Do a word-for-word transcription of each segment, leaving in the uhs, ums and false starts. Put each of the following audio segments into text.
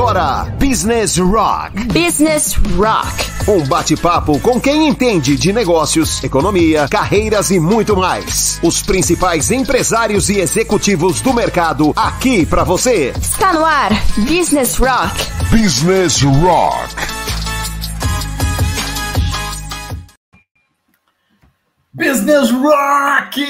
agora, Business Rock. Business Rock. Um bate-papo com quem entende de negócios, economia, carreiras e muito mais. Os principais empresários e executivos do mercado aqui pra você. Está no ar, Business Rock. Business Rock. Business Rock!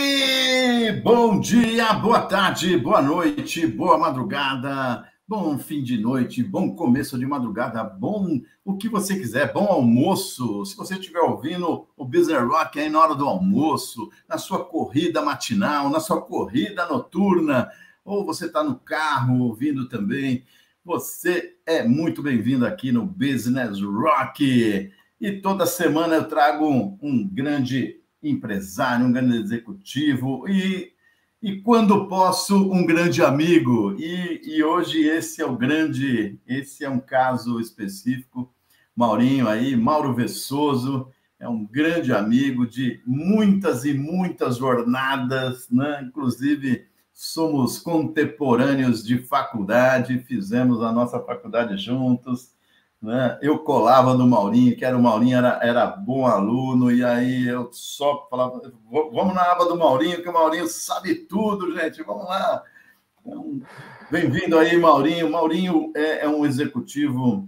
Bom dia, boa tarde, boa noite, boa madrugada, bom fim de noite, bom começo de madrugada, bom o que você quiser, bom almoço. Se você estiver ouvindo o Business Rock aí na hora do almoço, na sua corrida matinal, na sua corrida noturna, ou você está no carro ouvindo também, você é muito bem-vindo aqui no Business Rock. E toda semana eu trago um, um grande empresário, um grande executivo e, e quando posso, um grande amigo. E, e hoje esse é o grande, esse é um caso específico. Maurinho aí, Mauro Vessoso, é um grande amigo de muitas e muitas jornadas, né? Inclusive somos contemporâneos de faculdade, fizemos a nossa faculdade juntos, né? Eu colava no Maurinho, que era o Maurinho, era, era bom aluno, e aí eu só falava, vamos na aba do Maurinho, que o Maurinho sabe tudo, gente, vamos lá. Então, bem-vindo aí, Maurinho. Maurinho é, é um executivo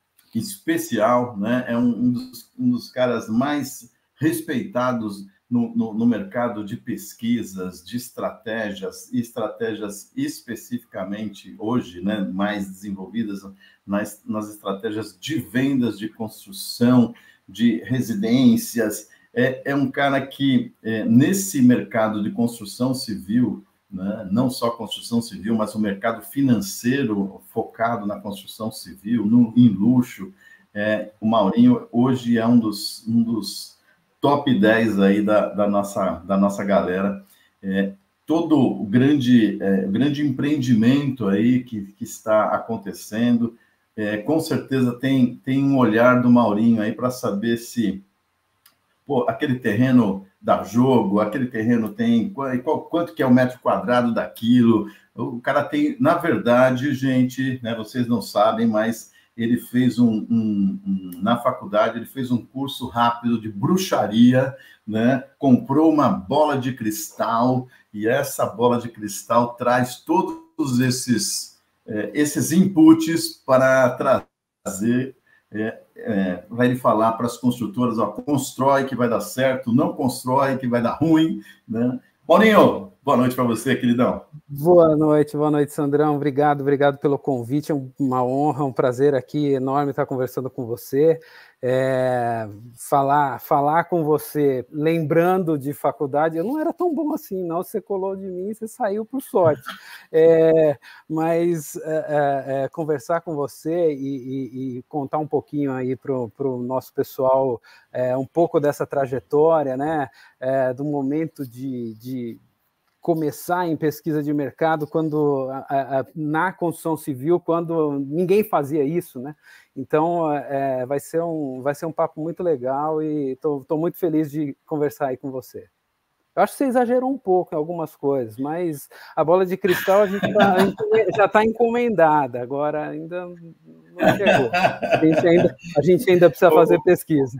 especial, né? É um, um, dos, um dos caras mais respeitados no, no, no mercado de pesquisas, de estratégias, e estratégias especificamente hoje, né, mais desenvolvidas nas, nas estratégias de vendas, de construção, de residências. É, é um cara que, é, nesse mercado de construção civil, né, não só construção civil, mas o mercado financeiro focado na construção civil, no, em luxo, é, o Maurinho hoje é um dos, um dos top dez aí da, da, nossa, da nossa galera. É, todo o grande, é, grande empreendimento aí que, que está acontecendo, é, com certeza tem, tem um olhar do Maurinho aí para saber se pô, aquele terreno dá jogo, aquele terreno tem qual, quanto que é o metro quadrado daquilo. O cara tem, na verdade, gente, né, vocês não sabem, mas ele fez um, um, um, na faculdade, ele fez um curso rápido de bruxaria, né? Comprou uma bola de cristal, e essa bola de cristal traz todos esses, é, esses inputs para trazer, é, é, para ele falar para as construtoras, ó, constrói que vai dar certo, não constrói que vai dar ruim, né? Maurinho, boa noite para você, queridão. Boa noite, boa noite, Sandrão. Obrigado, obrigado pelo convite. É uma honra, um prazer aqui enorme estar conversando com você. É, falar, falar com você, lembrando de faculdade, eu não era tão bom assim, não. Você colou de mim, você saiu por sorte. É, mas é, é, conversar com você e, e, e contar um pouquinho aí para o nosso pessoal, é, um pouco dessa trajetória, né? É, do momento de, de começar em pesquisa de mercado quando a, a, na construção civil, quando ninguém fazia isso, né? Então, é, vai ser um, vai ser um papo muito legal e estou muito feliz de conversar aí com você. Eu acho que você exagerou um pouco em algumas coisas, mas a bola de cristal a gente, tá, a gente já está encomendada, agora ainda não chegou. A gente ainda, a gente ainda precisa fazer pesquisa.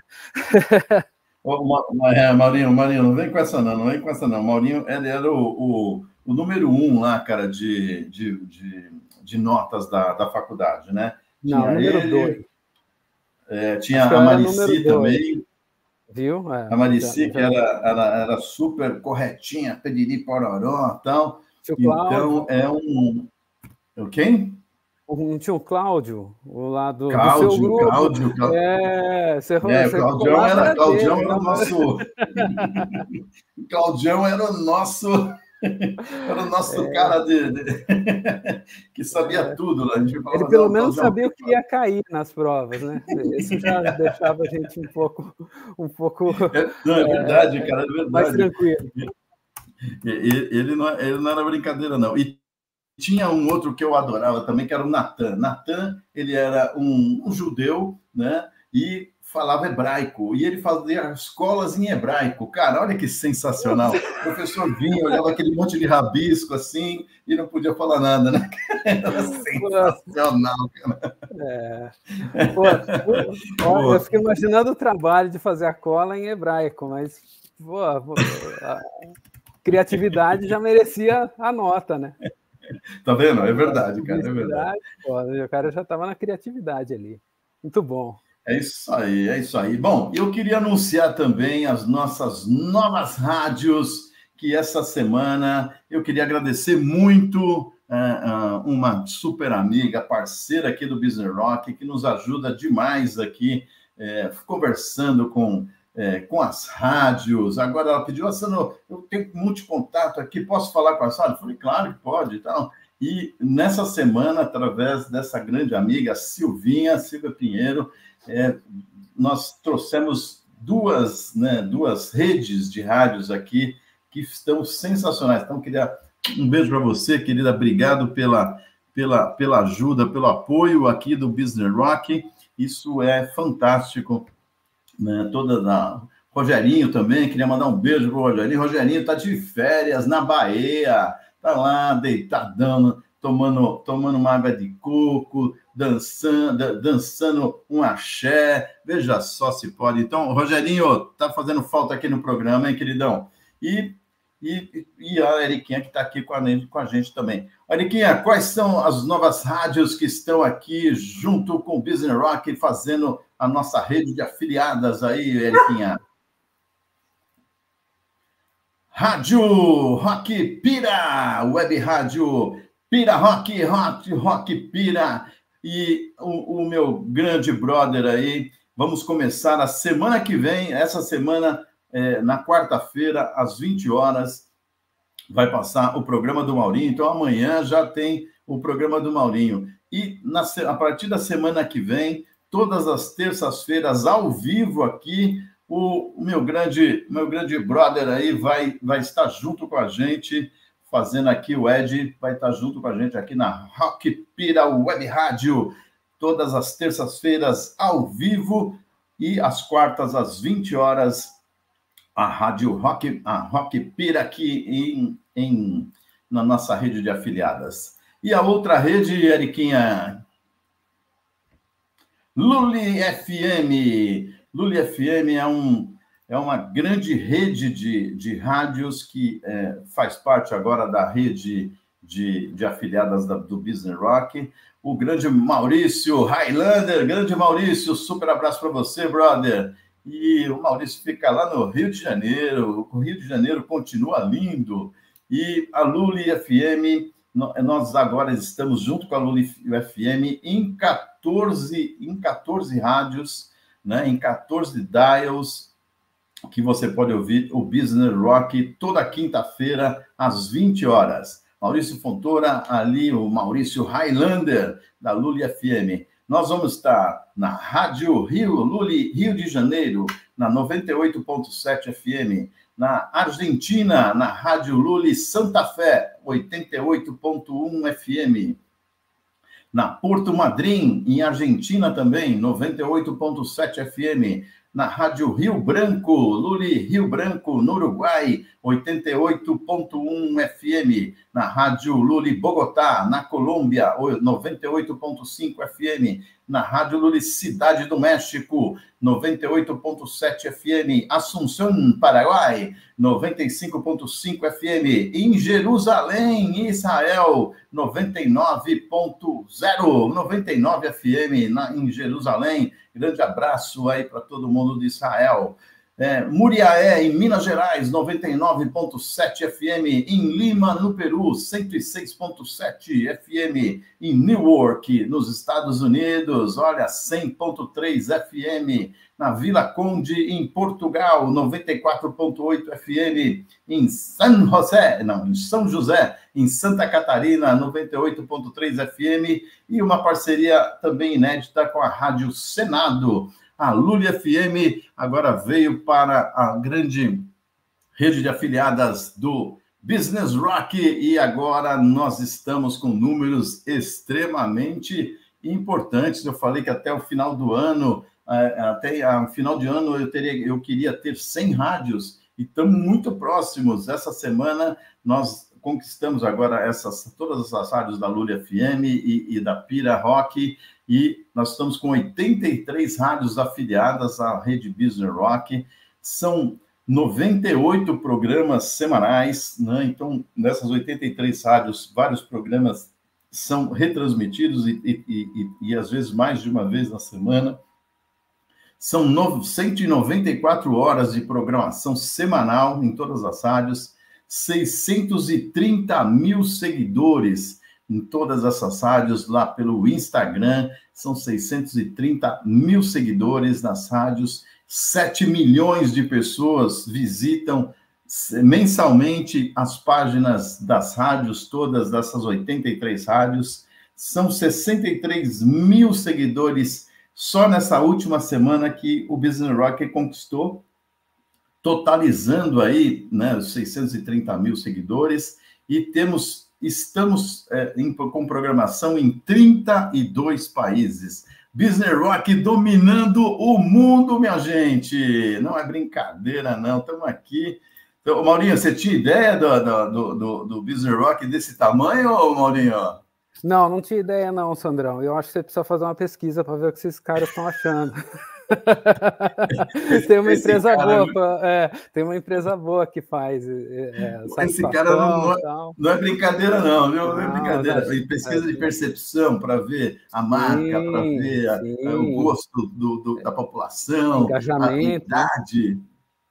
Maurinho, Maurinho, não vem com essa não, não vem com essa não. Maurinho, ele era o, o, o número um lá, cara, de, de, de, de notas da, da faculdade, né? Não, tinha número ele, dois. É, tinha a Marici também. Viu? É, a Marici, já, que era, era, era super corretinha, pediri pororó e tal. Tio então, é um... Quem? Um tio Cláudio, o lado do, Cláudio, do seu grupo. Cláudio, Cláudio. É, você, é, você o Claudião era, Claudião era o nosso... Claudião era o nosso... Era o nosso é. cara de, de... que sabia é. tudo. Né? A gente falava, ele pelo não, menos Claudião, sabia o que ia cair nas provas, né? Isso já deixava a gente um pouco... Um pouco é, não, é verdade, é, cara, é verdade. Mais tranquilo. Ele, ele, não, ele não era brincadeira, não. E tinha um outro que eu adorava também, que era o Natan. Natan, ele era um, um judeu, né? E falava hebraico, e ele fazia escolas em hebraico. Cara, olha que sensacional. O professor vinha, olhava aquele monte de rabisco assim, e não podia falar nada, né? Era sensacional, cara. É. Pô, pô, eu fiquei imaginando o trabalho de fazer a cola em hebraico, mas pô, pô, a criatividade já merecia a nota, né? Tá vendo? É verdade, cara, é verdade. Pô, o cara já estava na criatividade ali. Muito bom. É isso aí, é isso aí. Bom, eu queria anunciar também as nossas novas rádios, que essa semana eu queria agradecer muito uh, uh, uma super amiga, parceira aqui do Business Rock, que nos ajuda demais aqui, eh, conversando com, eh, com as rádios. Agora ela pediu, Assano, eu tenho muito contato aqui, posso falar com a Sara? Eu falei, claro que pode e tal. E nessa semana, através dessa grande amiga, Silvinha, Silvia Pinheiro, É, nós trouxemos duas, né, duas redes de rádios aqui que estão sensacionais. Então, queria um beijo para você, querida. Obrigado pela, pela, pela ajuda, pelo apoio aqui do Business Rock. Isso é fantástico. Né? Toda a... Rogerinho também, queria mandar um beijo para o Rogerinho. Rogerinho está de férias na Bahia, está lá deitadão, tomando, tomando uma água de coco, dançando, dançando um axé, veja só se pode. Então, Rogerinho, tá fazendo falta aqui no programa, hein, queridão? E, e, e a Eriquinha, que está aqui com a, com a gente também. Eriquinha, quais são as novas rádios que estão aqui junto com o Business Rock, fazendo a nossa rede de afiliadas aí, Eriquinha? Rádio Rock Pira, Web Rádio Pira Rock, Rock, Rock Pira. E o, o meu grande brother aí, vamos começar a semana que vem, essa semana, é, na quarta-feira, às vinte horas, vai passar o programa do Maurinho. Então, amanhã já tem o programa do Maurinho. E na, a partir da semana que vem, todas as terças-feiras, ao vivo aqui, o, o meu grande, meu grande brother aí vai, vai estar junto com a gente, fazendo aqui, o Ed vai estar junto com a gente aqui na Rock Pira Web Rádio, todas as terças-feiras ao vivo e às quartas às vinte horas, a Rádio Rock, a Rock Pira aqui em, em, na nossa rede de afiliadas. E a outra rede, Eriquinha? Luli F M. Luli F M é um... É uma grande rede de, de rádios que é, faz parte agora da rede de, de afiliadas da, do Business Rock. O grande Maurício Highlander, grande Maurício, super abraço para você, brother. E o Maurício fica lá no Rio de Janeiro, o Rio de Janeiro continua lindo. E a Luli F M, nós agora estamos junto com a Luli F M em quatorze, em quatorze rádios, né, em quatorze dials, que você pode ouvir o Business Rock toda quinta-feira, às vinte horas. Maurício Fontoura, ali o Maurício Highlander, da Luli F M. Nós vamos estar na Rádio Rio, Luli, Rio de Janeiro, na noventa e oito ponto sete F M. Na Argentina, na Rádio Luli Santa Fé, oitenta e oito ponto um F M. Na Porto Madryn, em Argentina também, noventa e oito ponto sete F M. Na Rádio Rio Branco, Luli Rio Branco, no Uruguai, oitenta e oito ponto um F M. Na Rádio Luli Bogotá, na Colômbia, noventa e oito ponto cinco F M. Na Rádio Luli Cidade do México, noventa e oito ponto sete F M. Assunção, Paraguai, noventa e cinco ponto cinco F M. Em Jerusalém, Israel, noventa e nove ponto zero, noventa e nove F M na, em Jerusalém. Grande abraço aí para todo mundo de Israel. É, Muriaé, em Minas Gerais, noventa e nove ponto sete F M. Em Lima, no Peru, cento e seis ponto sete F M. Em Newark, nos Estados Unidos, olha, cem ponto três F M. Na Vila Conde, em Portugal, noventa e quatro ponto oito F M. Em São José, não, em São José, em Santa Catarina, noventa e oito ponto três F M. E uma parceria também inédita com a Rádio Senado. A Luli F M agora veio para a grande rede de afiliadas do Business Rock e agora nós estamos com números extremamente importantes. Eu falei que até o final do ano até a final de ano eu, teria, eu queria ter cem rádios, e estamos muito próximos. Essa semana nós conquistamos agora essas, todas essas rádios da Lula F M e, e da Pira Rock, e nós estamos com oitenta e três rádios afiliadas à Rede Business Rock. São noventa e oito programas semanais, né? Então, nessas oitenta e três rádios, vários programas são retransmitidos e, e, e, e às vezes mais de uma vez na semana. São cento e noventa e quatro horas de programação semanal em todas as rádios, seiscentos e trinta mil seguidores em todas essas rádios, lá pelo Instagram, são seiscentos e trinta mil seguidores nas rádios, sete milhões de pessoas visitam mensalmente as páginas das rádios, todas dessas oitenta e três rádios, são sessenta e três mil seguidores só nessa última semana que o Business Rock conquistou, totalizando aí, né, os seiscentos e trinta mil seguidores, e temos, estamos é, em, com programação em trinta e dois países. Business Rock dominando o mundo, minha gente. Não é brincadeira, não. Estamos aqui. Então, Maurinho, você tinha ideia do, do, do, do Business Rock desse tamanho, Maurinho? Não, não tinha ideia não, Sandrão. Eu acho que você precisa fazer uma pesquisa para ver o que esses caras estão achando. tem uma esse empresa cara, boa, pra, é, tem uma empresa boa que faz. É, esse cara não, não, não é brincadeira, não, viu? Não, não é brincadeira. Tem pesquisa de percepção para ver a marca, para ver a, a, o gosto do, do, da população, engajamento, a idade.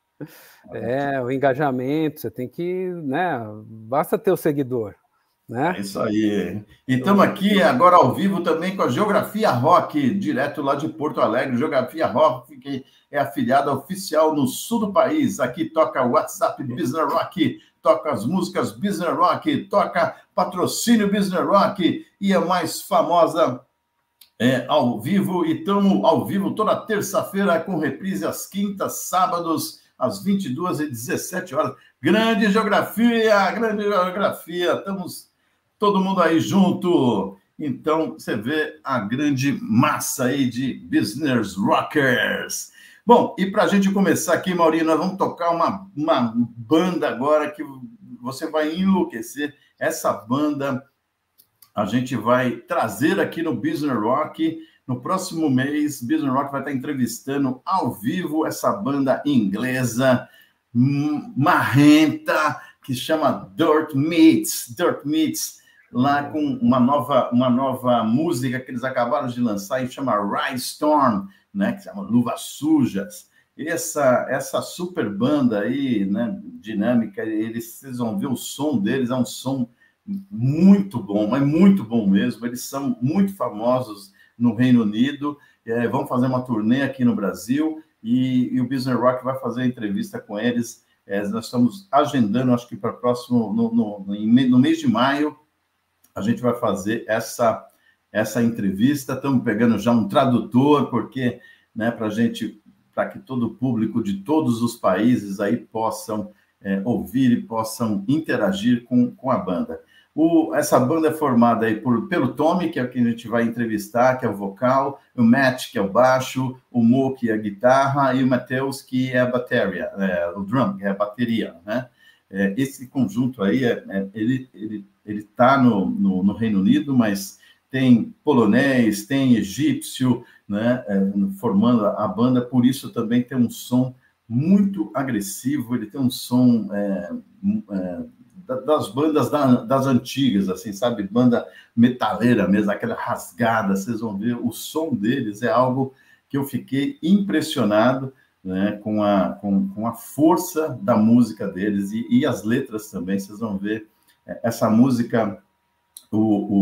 É, o engajamento, você tem que, né? Basta ter o seguidor. Né? É isso aí. E estamos aqui agora ao vivo também com a Geografia Rock, direto lá de Porto Alegre. Geografia Rock, que é afiliada oficial no sul do país. Aqui toca o WhatsApp Business Rock, toca as músicas Business Rock, toca patrocínio Business Rock e a mais famosa é, ao vivo. E estamos ao vivo toda terça-feira com reprise às quintas, sábados, às vinte e duas e dezessete horas. Grande Geografia, grande Geografia. Estamos todo mundo aí junto. Então, você vê a grande massa aí de Business Rockers. Bom, e para a gente começar aqui, Maurinho, nós vamos tocar uma, uma banda agora que você vai enlouquecer. Essa banda a gente vai trazer aqui no Business Rock. No próximo mês, Business Rock vai estar entrevistando ao vivo essa banda inglesa marrenta, que chama Dirt Meats. Dirt Meats, lá com uma nova, uma nova música que eles acabaram de lançar e chama Ride Storm, né, que chama Luvas Sujas. Essa, essa super banda aí, né, dinâmica, eles, vocês vão ver o som deles, é um som muito bom, é muito bom mesmo. Eles são muito famosos no Reino Unido, é, vão fazer uma turnê aqui no Brasil e, e o Business Rock vai fazer entrevista com eles. É, nós estamos agendando, acho que para o próximo, no, no, no mês de maio, a gente vai fazer essa, essa entrevista. Estamos pegando já um tradutor, porque, né, para gente, para que todo o público de todos os países aí possam é, ouvir e possam interagir com, com a banda. O, essa banda é formada aí por, pelo Tommy, que é o que a gente vai entrevistar, que é o vocal, o Matt, que é o baixo, o Mo, que é a guitarra, e o Matheus, que é a bateria, é, o drum, que é a bateria, né? É, esse conjunto aí, é, é, ele ele ele está no, no, no Reino Unido, mas tem polonês, tem egípcio, né, é, formando a banda, por isso também tem um som muito agressivo, ele tem um som é, é, das bandas da, das antigas, assim, sabe? Banda metaleira mesmo, aquela rasgada, vocês vão ver, o som deles é algo que eu fiquei impressionado, né, com, a, com, com a força da música deles e, e as letras também, vocês vão ver. Essa música, o,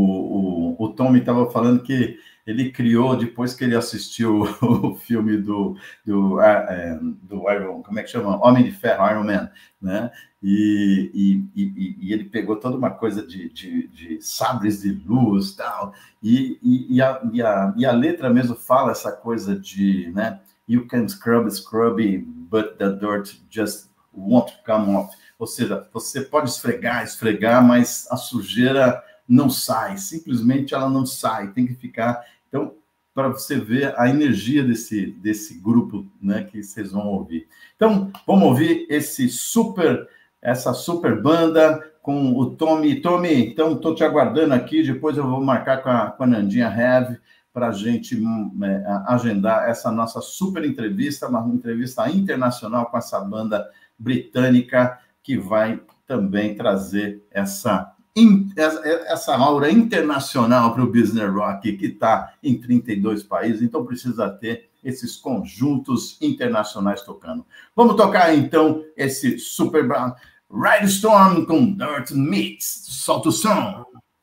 o, o, o Tommy estava falando que ele criou depois que ele assistiu o filme do, do, é, do Iron, como é que chama? Homem de Ferro, Iron Man, né? E, e, e, e ele pegou toda uma coisa de, de, de sabres de luz tal, e, e, e, a, e, a, e a letra mesmo fala essa coisa de, né? You can scrub, scrub, but the dirt just won't come off. Ou seja, você pode esfregar, esfregar, mas a sujeira não sai, simplesmente ela não sai, tem que ficar. Então, para você ver a energia desse, desse grupo, né, que vocês vão ouvir. Então, vamos ouvir esse super, essa super banda com o Tommy. Tommy, então, estou te aguardando aqui, depois eu vou marcar com a, com a Nandinha Heavy para a gente é, agendar essa nossa super entrevista, uma entrevista internacional com essa banda britânica que vai também trazer essa, essa aura internacional para o Business Rock, que está em trinta e dois países, então precisa ter esses conjuntos internacionais tocando. Vamos tocar, então, esse super... Ride Storm com Dirt Mix. Solta o som.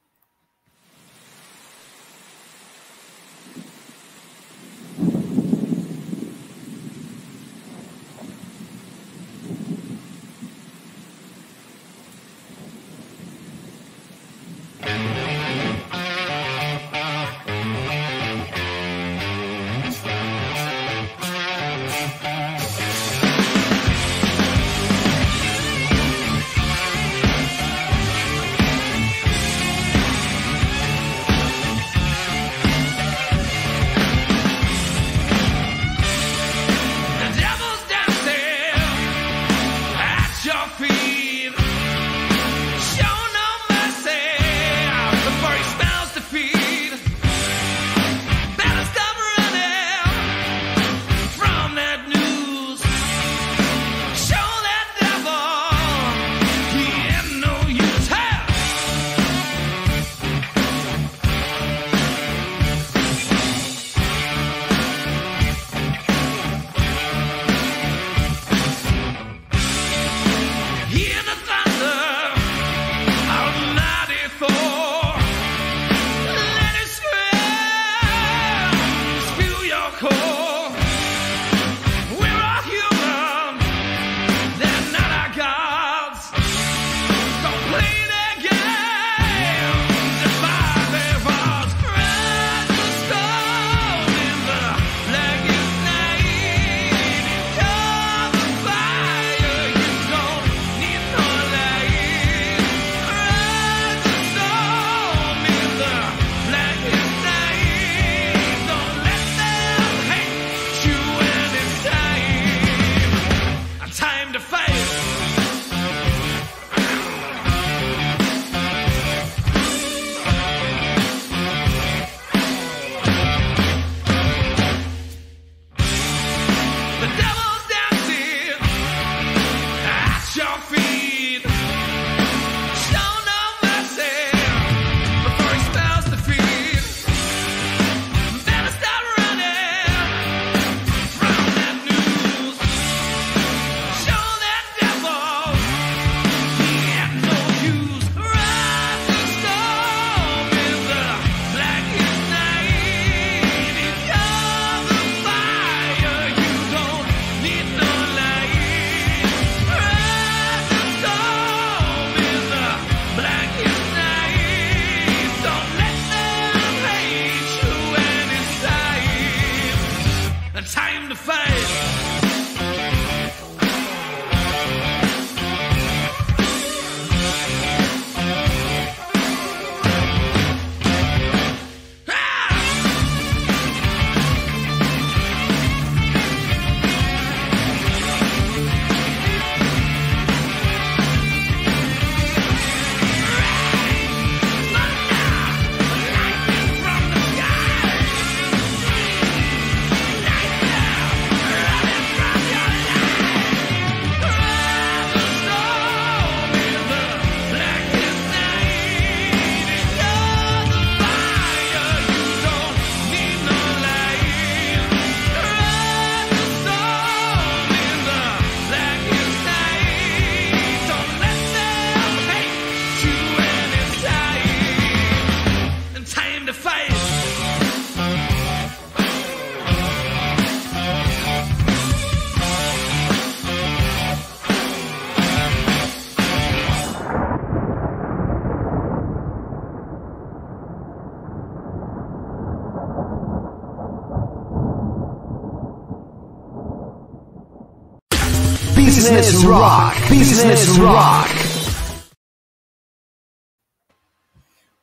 Business Rock, Business Rock.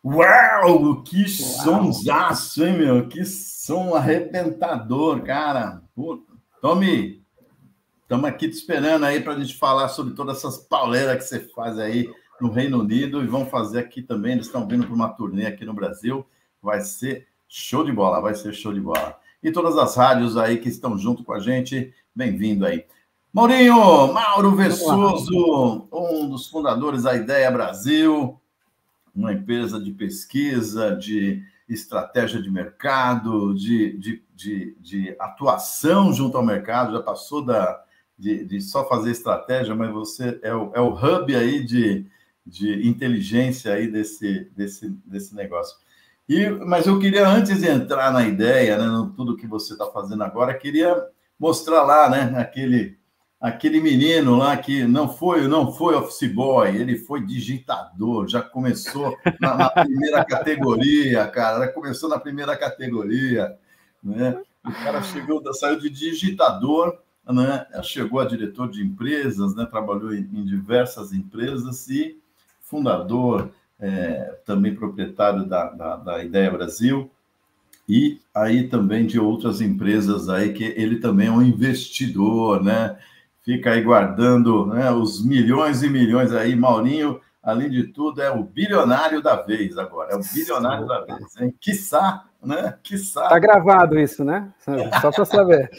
Uau, que sonsaço, hein, meu? Que som arrebentador, cara. Puta. Tommy, estamos aqui te esperando aí para a gente falar sobre todas essas pauleiras que você faz aí no Reino Unido e vão fazer aqui também. Eles estão vindo para uma turnê aqui no Brasil. Vai ser show de bola, vai ser show de bola. E todas as rádios aí que estão junto com a gente, bem-vindo aí. Maurinho, Mauro Versoso, um dos fundadores da Ideia Brasil, uma empresa de pesquisa, de estratégia de mercado, de, de, de, de atuação junto ao mercado, já passou da, de, de só fazer estratégia, mas você é o, é o hub aí de, de inteligência aí desse, desse, desse negócio. E, mas eu queria, antes de entrar na ideia, né, no tudo que você está fazendo agora, queria mostrar lá, né, aquele... Aquele menino lá que não foi, não foi office boy, ele foi digitador, já começou na, na primeira categoria, cara, já começou na primeira categoria, né? O cara chegou, saiu de digitador, né? Chegou a diretor de empresas, né? Trabalhou em, em diversas empresas e fundador, é, também proprietário da, da, da Ideia Brasil, e aí também de outras empresas aí que ele também é um investidor, né? Fica aí guardando, né, os milhões e milhões aí. Maurinho, além de tudo, é o bilionário da vez agora. É o bilionário da vez, hein? Quiçá, né? Quiçá. Tá gravado isso, né? Só para saber.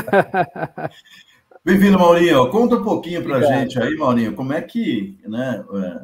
Bem-vindo, Maurinho. Conta um pouquinho para a gente aí, Maurinho, como é que, né,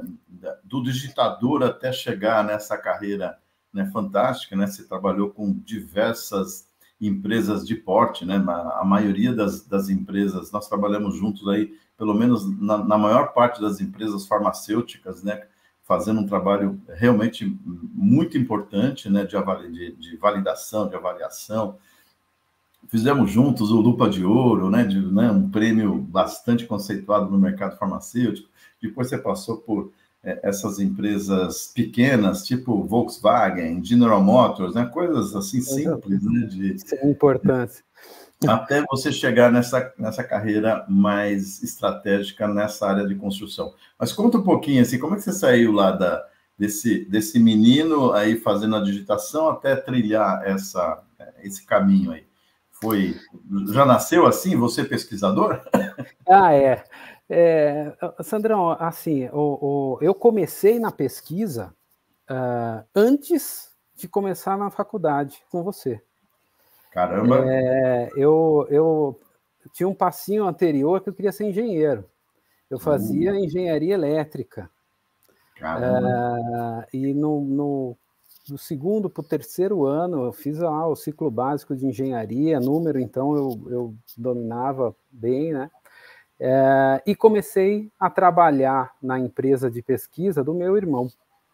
do digitador até chegar nessa carreira, né, fantástica, né? Você trabalhou com diversas empresas de porte, né? A maioria das, das empresas, nós trabalhamos juntos aí, pelo menos na, na maior parte das empresas farmacêuticas, né? Fazendo um trabalho realmente muito importante, né? De, de, de validação, de avaliação. Fizemos juntos o Lupa de Ouro, né? De, né? Um prêmio bastante conceituado no mercado farmacêutico. Depois você passou por essas empresas pequenas, tipo Volkswagen, General Motors, né? Coisas assim simples, né? De, Sem importância. Até você chegar nessa, nessa carreira mais estratégica nessa área de construção. Mas conta um pouquinho, assim, como é que você saiu lá da, desse, desse menino aí fazendo a digitação até trilhar essa, esse caminho aí? Foi, já nasceu assim, você pesquisador? Ah, é. É, Sandrão, assim, o, o, eu comecei na pesquisa uh, antes de começar na faculdade com você. Caramba! É, eu, eu tinha um passinho anterior que eu queria ser engenheiro. Eu fazia uh. engenharia elétrica. Caramba! Uh, e no, no, do segundo para o terceiro ano eu fiz lá o ciclo básico de engenharia, número, então eu, eu dominava bem, né? É, e comecei a trabalhar na empresa de pesquisa do meu irmão.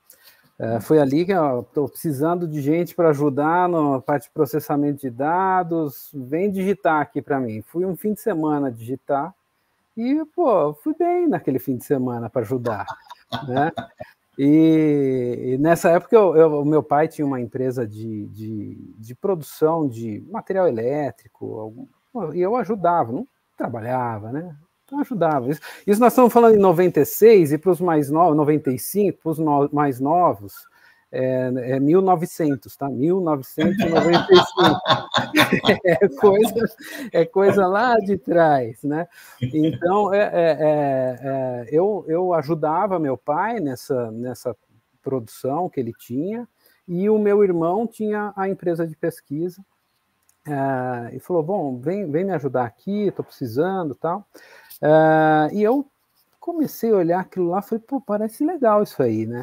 É, foi ali que eu estou precisando de gente para ajudar na parte de processamento de dados, vem digitar aqui para mim. Fui um fim de semana digitar e, pô, fui bem naquele fim de semana para ajudar, né? E, e nessa época eu, eu, o meu pai tinha uma empresa de, de, de produção de material elétrico, e eu ajudava, não trabalhava, né? Ajudava. Isso, isso nós estamos falando em noventa e seis, e para os mais novos, noventa e cinco, para os no, mais novos, é, é mil e novecentos, tá? mil novecentos e noventa e cinco. é, coisa, é coisa lá de trás, né? Então, é, é, é, eu, eu ajudava meu pai nessa, nessa produção que ele tinha, e o meu irmão tinha a empresa de pesquisa, é, e falou, bom, vem, vem me ajudar aqui, estou precisando e tal. Uh, e eu comecei a olhar aquilo lá e falei, pô, parece legal isso aí, né?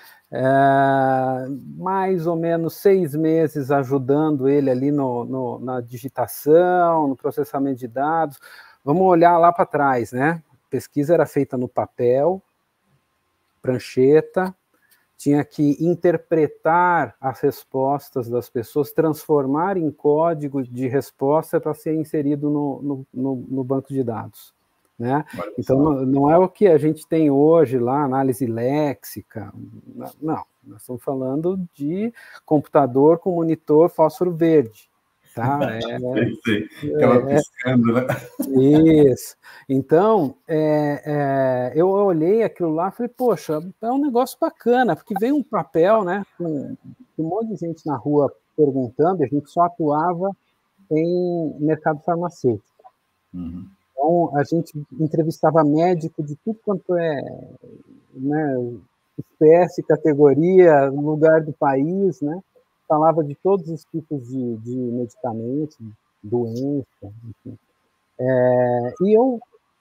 Uh, mais ou menos seis meses ajudando ele ali no, no, na digitação, no processamento de dados. Vamos olhar lá para trás, né? A pesquisa era feita no papel, prancheta, tinha que interpretar as respostas das pessoas, transformar em código de resposta para ser inserido no, no, no, no banco de dados. Né? Então, não, não é o que a gente tem hoje lá, análise léxica, não, nós estamos falando de computador com monitor fósforo verde, Tá? É, sei, sei. Aquela é, piscando, né? Isso. Então, é, é, eu olhei aquilo lá e falei, poxa, é um negócio bacana, porque veio um papel, né, com um monte de gente na rua perguntando, e a gente só atuava em mercado farmacêutico. Uhum. Então, a gente entrevistava médico de tudo quanto é, né, espécie, categoria, lugar do país, né? Falava de todos os tipos de, de medicamentos, doença, enfim. É, e eu,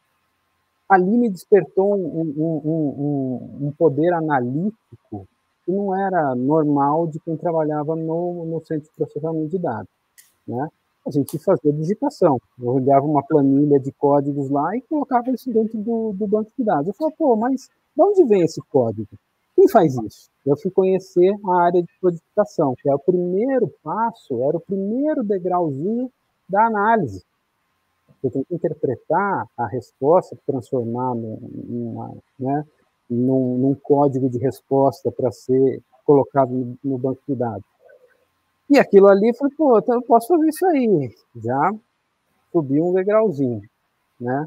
ali me despertou um, um, um, um poder analítico que não era normal de quem trabalhava no, no centro de processamento de dados, né? A gente fazia digitação. Eu olhava uma planilha de códigos lá e colocava isso dentro do, do banco de dados. Eu falei, pô, mas de onde vem esse código? Quem faz isso? Eu fui conhecer a área de codificação, que é o primeiro passo, era o primeiro degrauzinho da análise. Você tem que interpretar a resposta, transformar numa, né, num, num código de resposta para ser colocado no, no banco de dados. E aquilo ali, eu falei, pô, eu posso fazer isso aí. Já subi um degrauzinho, né?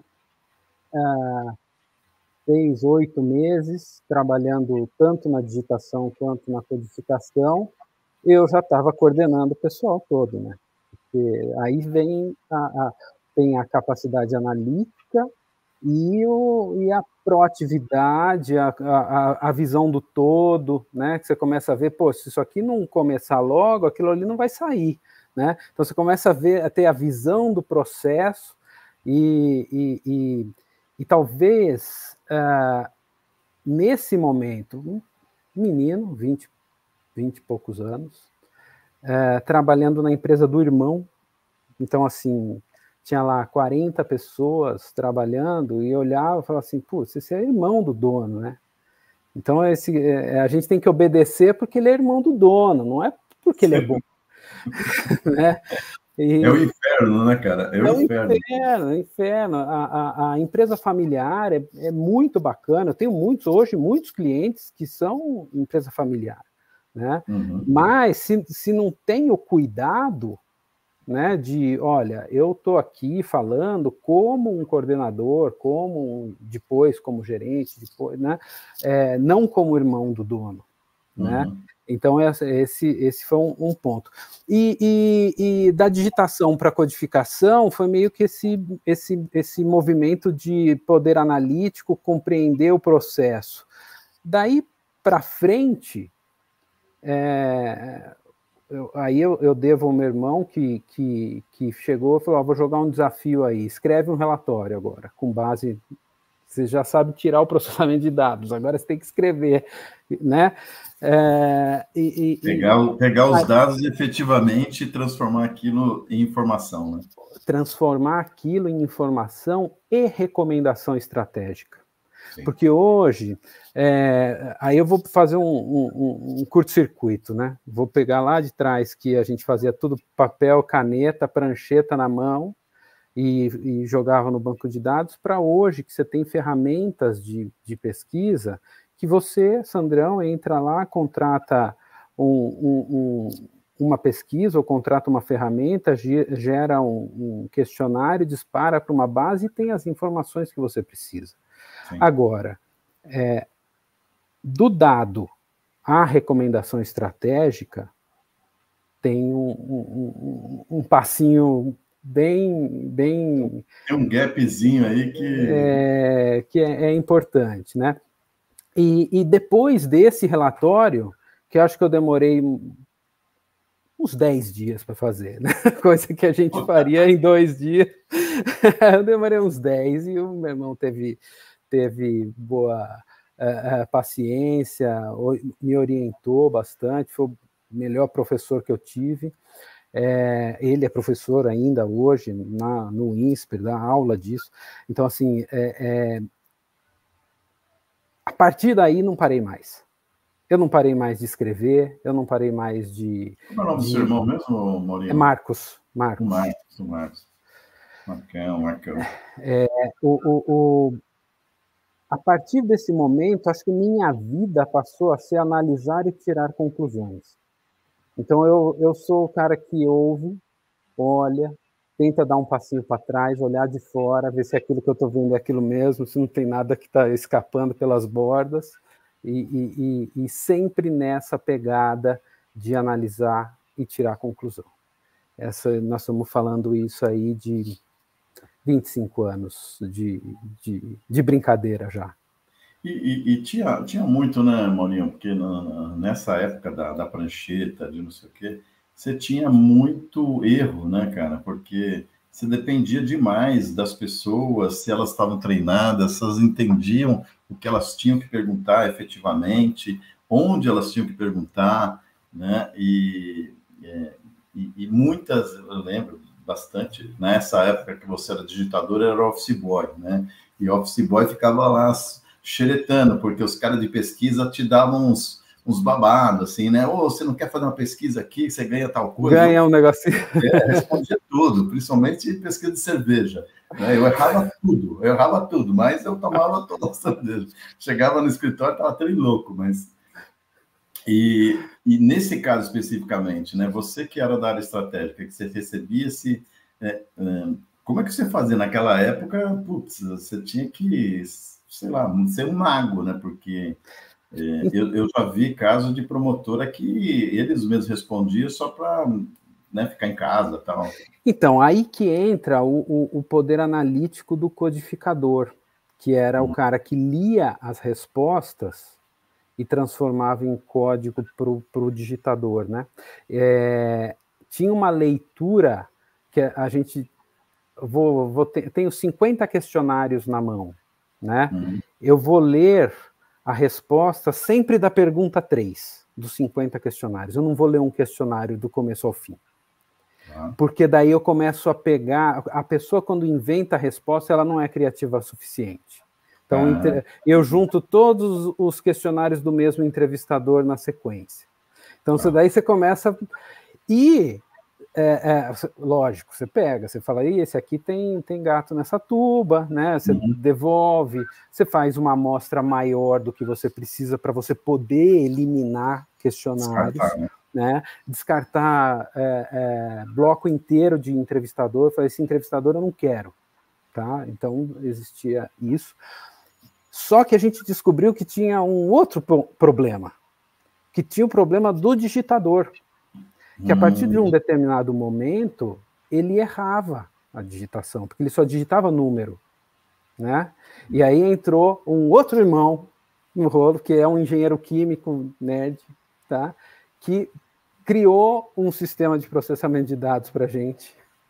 Ah, seis, oito meses, trabalhando tanto na digitação quanto na codificação, eu já estava coordenando o pessoal todo, né? Porque aí vem a, a, tem a capacidade analítica e, o, e a proatividade, a, a, a visão do todo, né? Que você começa a ver, pô, se isso aqui não começar logo, aquilo ali não vai sair, né? Então você começa a ver, a ter a visão do processo e, e, e, e talvez uh, nesse momento, um menino, vinte, vinte e poucos anos, uh, trabalhando na empresa do irmão, então assim, tinha lá quarenta pessoas trabalhando e olhava e falava assim, putz, esse é irmão do dono, né? Então esse, é, a gente tem que obedecer porque ele é irmão do dono, não é porque ele é bom. Né? E, é o inferno, né, cara? É o, é o inferno. inferno, é o inferno. A, a, a empresa familiar é, é muito bacana. Eu tenho muitos, hoje, muitos clientes que são empresa familiar, né? Uhum. Mas se, se não tem o cuidado, né, de, olha, eu estou aqui falando como um coordenador, como um, depois como gerente, depois, né, é, não como irmão do dono, uhum. né? Então esse, esse foi um, um ponto. E, e, e da digitação para codificação foi meio que esse, esse, esse movimento de poder analítico, compreender o processo. Daí para frente, é, Eu, aí eu, eu devo ao meu irmão que, que, que chegou e falou, oh, vou jogar um desafio aí, escreve um relatório agora, com base, você já sabe tirar o processamento de dados, agora você tem que escrever, né? É, e, e, pegar, e, pegar os aí, dados e efetivamente transformar aquilo em informação, né? Transformar aquilo em informação e recomendação estratégica. Sim. Porque hoje, é, aí eu vou fazer um, um, um curto-circuito, né? Vou pegar lá de trás que a gente fazia tudo papel, caneta, prancheta na mão e, e jogava no banco de dados, para hoje que você tem ferramentas de, de pesquisa que você, Sandrão, entra lá, contrata um, um, um, uma pesquisa ou contrata uma ferramenta, gera um, um questionário, dispara para uma base e tem as informações que você precisa. Sim. Agora, é, do dado à recomendação estratégica, tem um, um, um, um passinho bem, bem... Tem um gapzinho aí que... É, que é, é importante, né? E, e depois desse relatório, que eu acho que eu demorei uns dez dias para fazer, né? Coisa que a gente faria em dois dias, eu demorei uns dez e o meu irmão teve... teve boa uh, uh, paciência, me orientou bastante, foi o melhor professor que eu tive. É, ele é professor ainda hoje na, no INSPER, dá aula disso. Então, assim, é, é, a partir daí não parei mais. Eu não parei mais de escrever, eu não parei mais de... Como é o nome de... do seu irmão mesmo, Maurinho? É Marcos. Marcos. O Marcos, o Marcos. Marcão, Marcão. É, o... o, o A partir desse momento, acho que minha vida passou a ser analisar e tirar conclusões. Então, eu, eu sou o cara que ouve, olha, tenta dar um passinho para trás, olhar de fora, ver se aquilo que eu estou vendo é aquilo mesmo, se não tem nada que está escapando pelas bordas, e, e, e, e sempre nessa pegada de analisar e tirar conclusão. Essa, nós estamos falando isso aí de vinte e cinco anos de, de, de brincadeira já. E, e, e tinha, tinha muito, né, Maurinho? Porque na, nessa época da, da prancheta, de não sei o quê, você tinha muito erro, né, cara? Porque você dependia demais das pessoas, se elas estavam treinadas, se elas entendiam o que elas tinham que perguntar efetivamente, onde elas tinham que perguntar, né? E, é, e, e muitas, eu lembro bastante, nessa época que você era digitador, era office boy, né? E office boy ficava lá xeretando, porque os caras de pesquisa te davam uns, uns babados, assim, né? Ou oh, você não quer fazer uma pesquisa aqui, você ganha tal coisa. Ganha um negocinho. É, respondia tudo, principalmente pesquisa de cerveja. Né? Eu errava tudo, eu errava tudo, mas eu tomava toda a cerveja. Chegava no escritório, estava até louco, mas... E, e nesse caso especificamente, né? Você que era da área estratégica, que você recebia esse... É, é, como é que você fazia naquela época? Putz, você tinha que... sei lá, ser um mago, né? Porque é, eu, eu já vi casos de promotora que eles mesmos respondiam só para, né, ficar em casa e tal. Então, aí que entra o, o, o poder analítico do codificador, que era hum. o cara que lia as respostas e transformava em código para o digitador, né? É, tinha uma leitura que a gente... Vou, vou ter, tenho cinquenta questionários na mão, né? Uhum. Eu vou ler a resposta sempre da pergunta três dos cinquenta questionários. Eu não vou ler um questionário do começo ao fim. Uhum. Porque daí eu começo a pegar... A pessoa, quando inventa a resposta, ela não é criativa o suficiente. Então, uhum. eu junto todos os questionários do mesmo entrevistador na sequência. Então, uhum. daí você começa... E... É, é, lógico, você pega, você fala, esse aqui tem, tem gato nessa tuba, né? Você uhum. devolve, você faz uma amostra maior do que você precisa para você poder eliminar questionários, descartar, né? Né? Descartar é, é, bloco inteiro de entrevistador, falei, esse entrevistador eu não quero, tá? Então existia isso. Só que a gente descobriu que tinha um outro problema, que tinha o problema do digitador. Que a partir de um determinado momento, ele errava a digitação, porque ele só digitava número, né? E aí entrou um outro irmão no rolo, que é um engenheiro químico nerd, tá? Que criou um sistema de processamento de dados para a gente,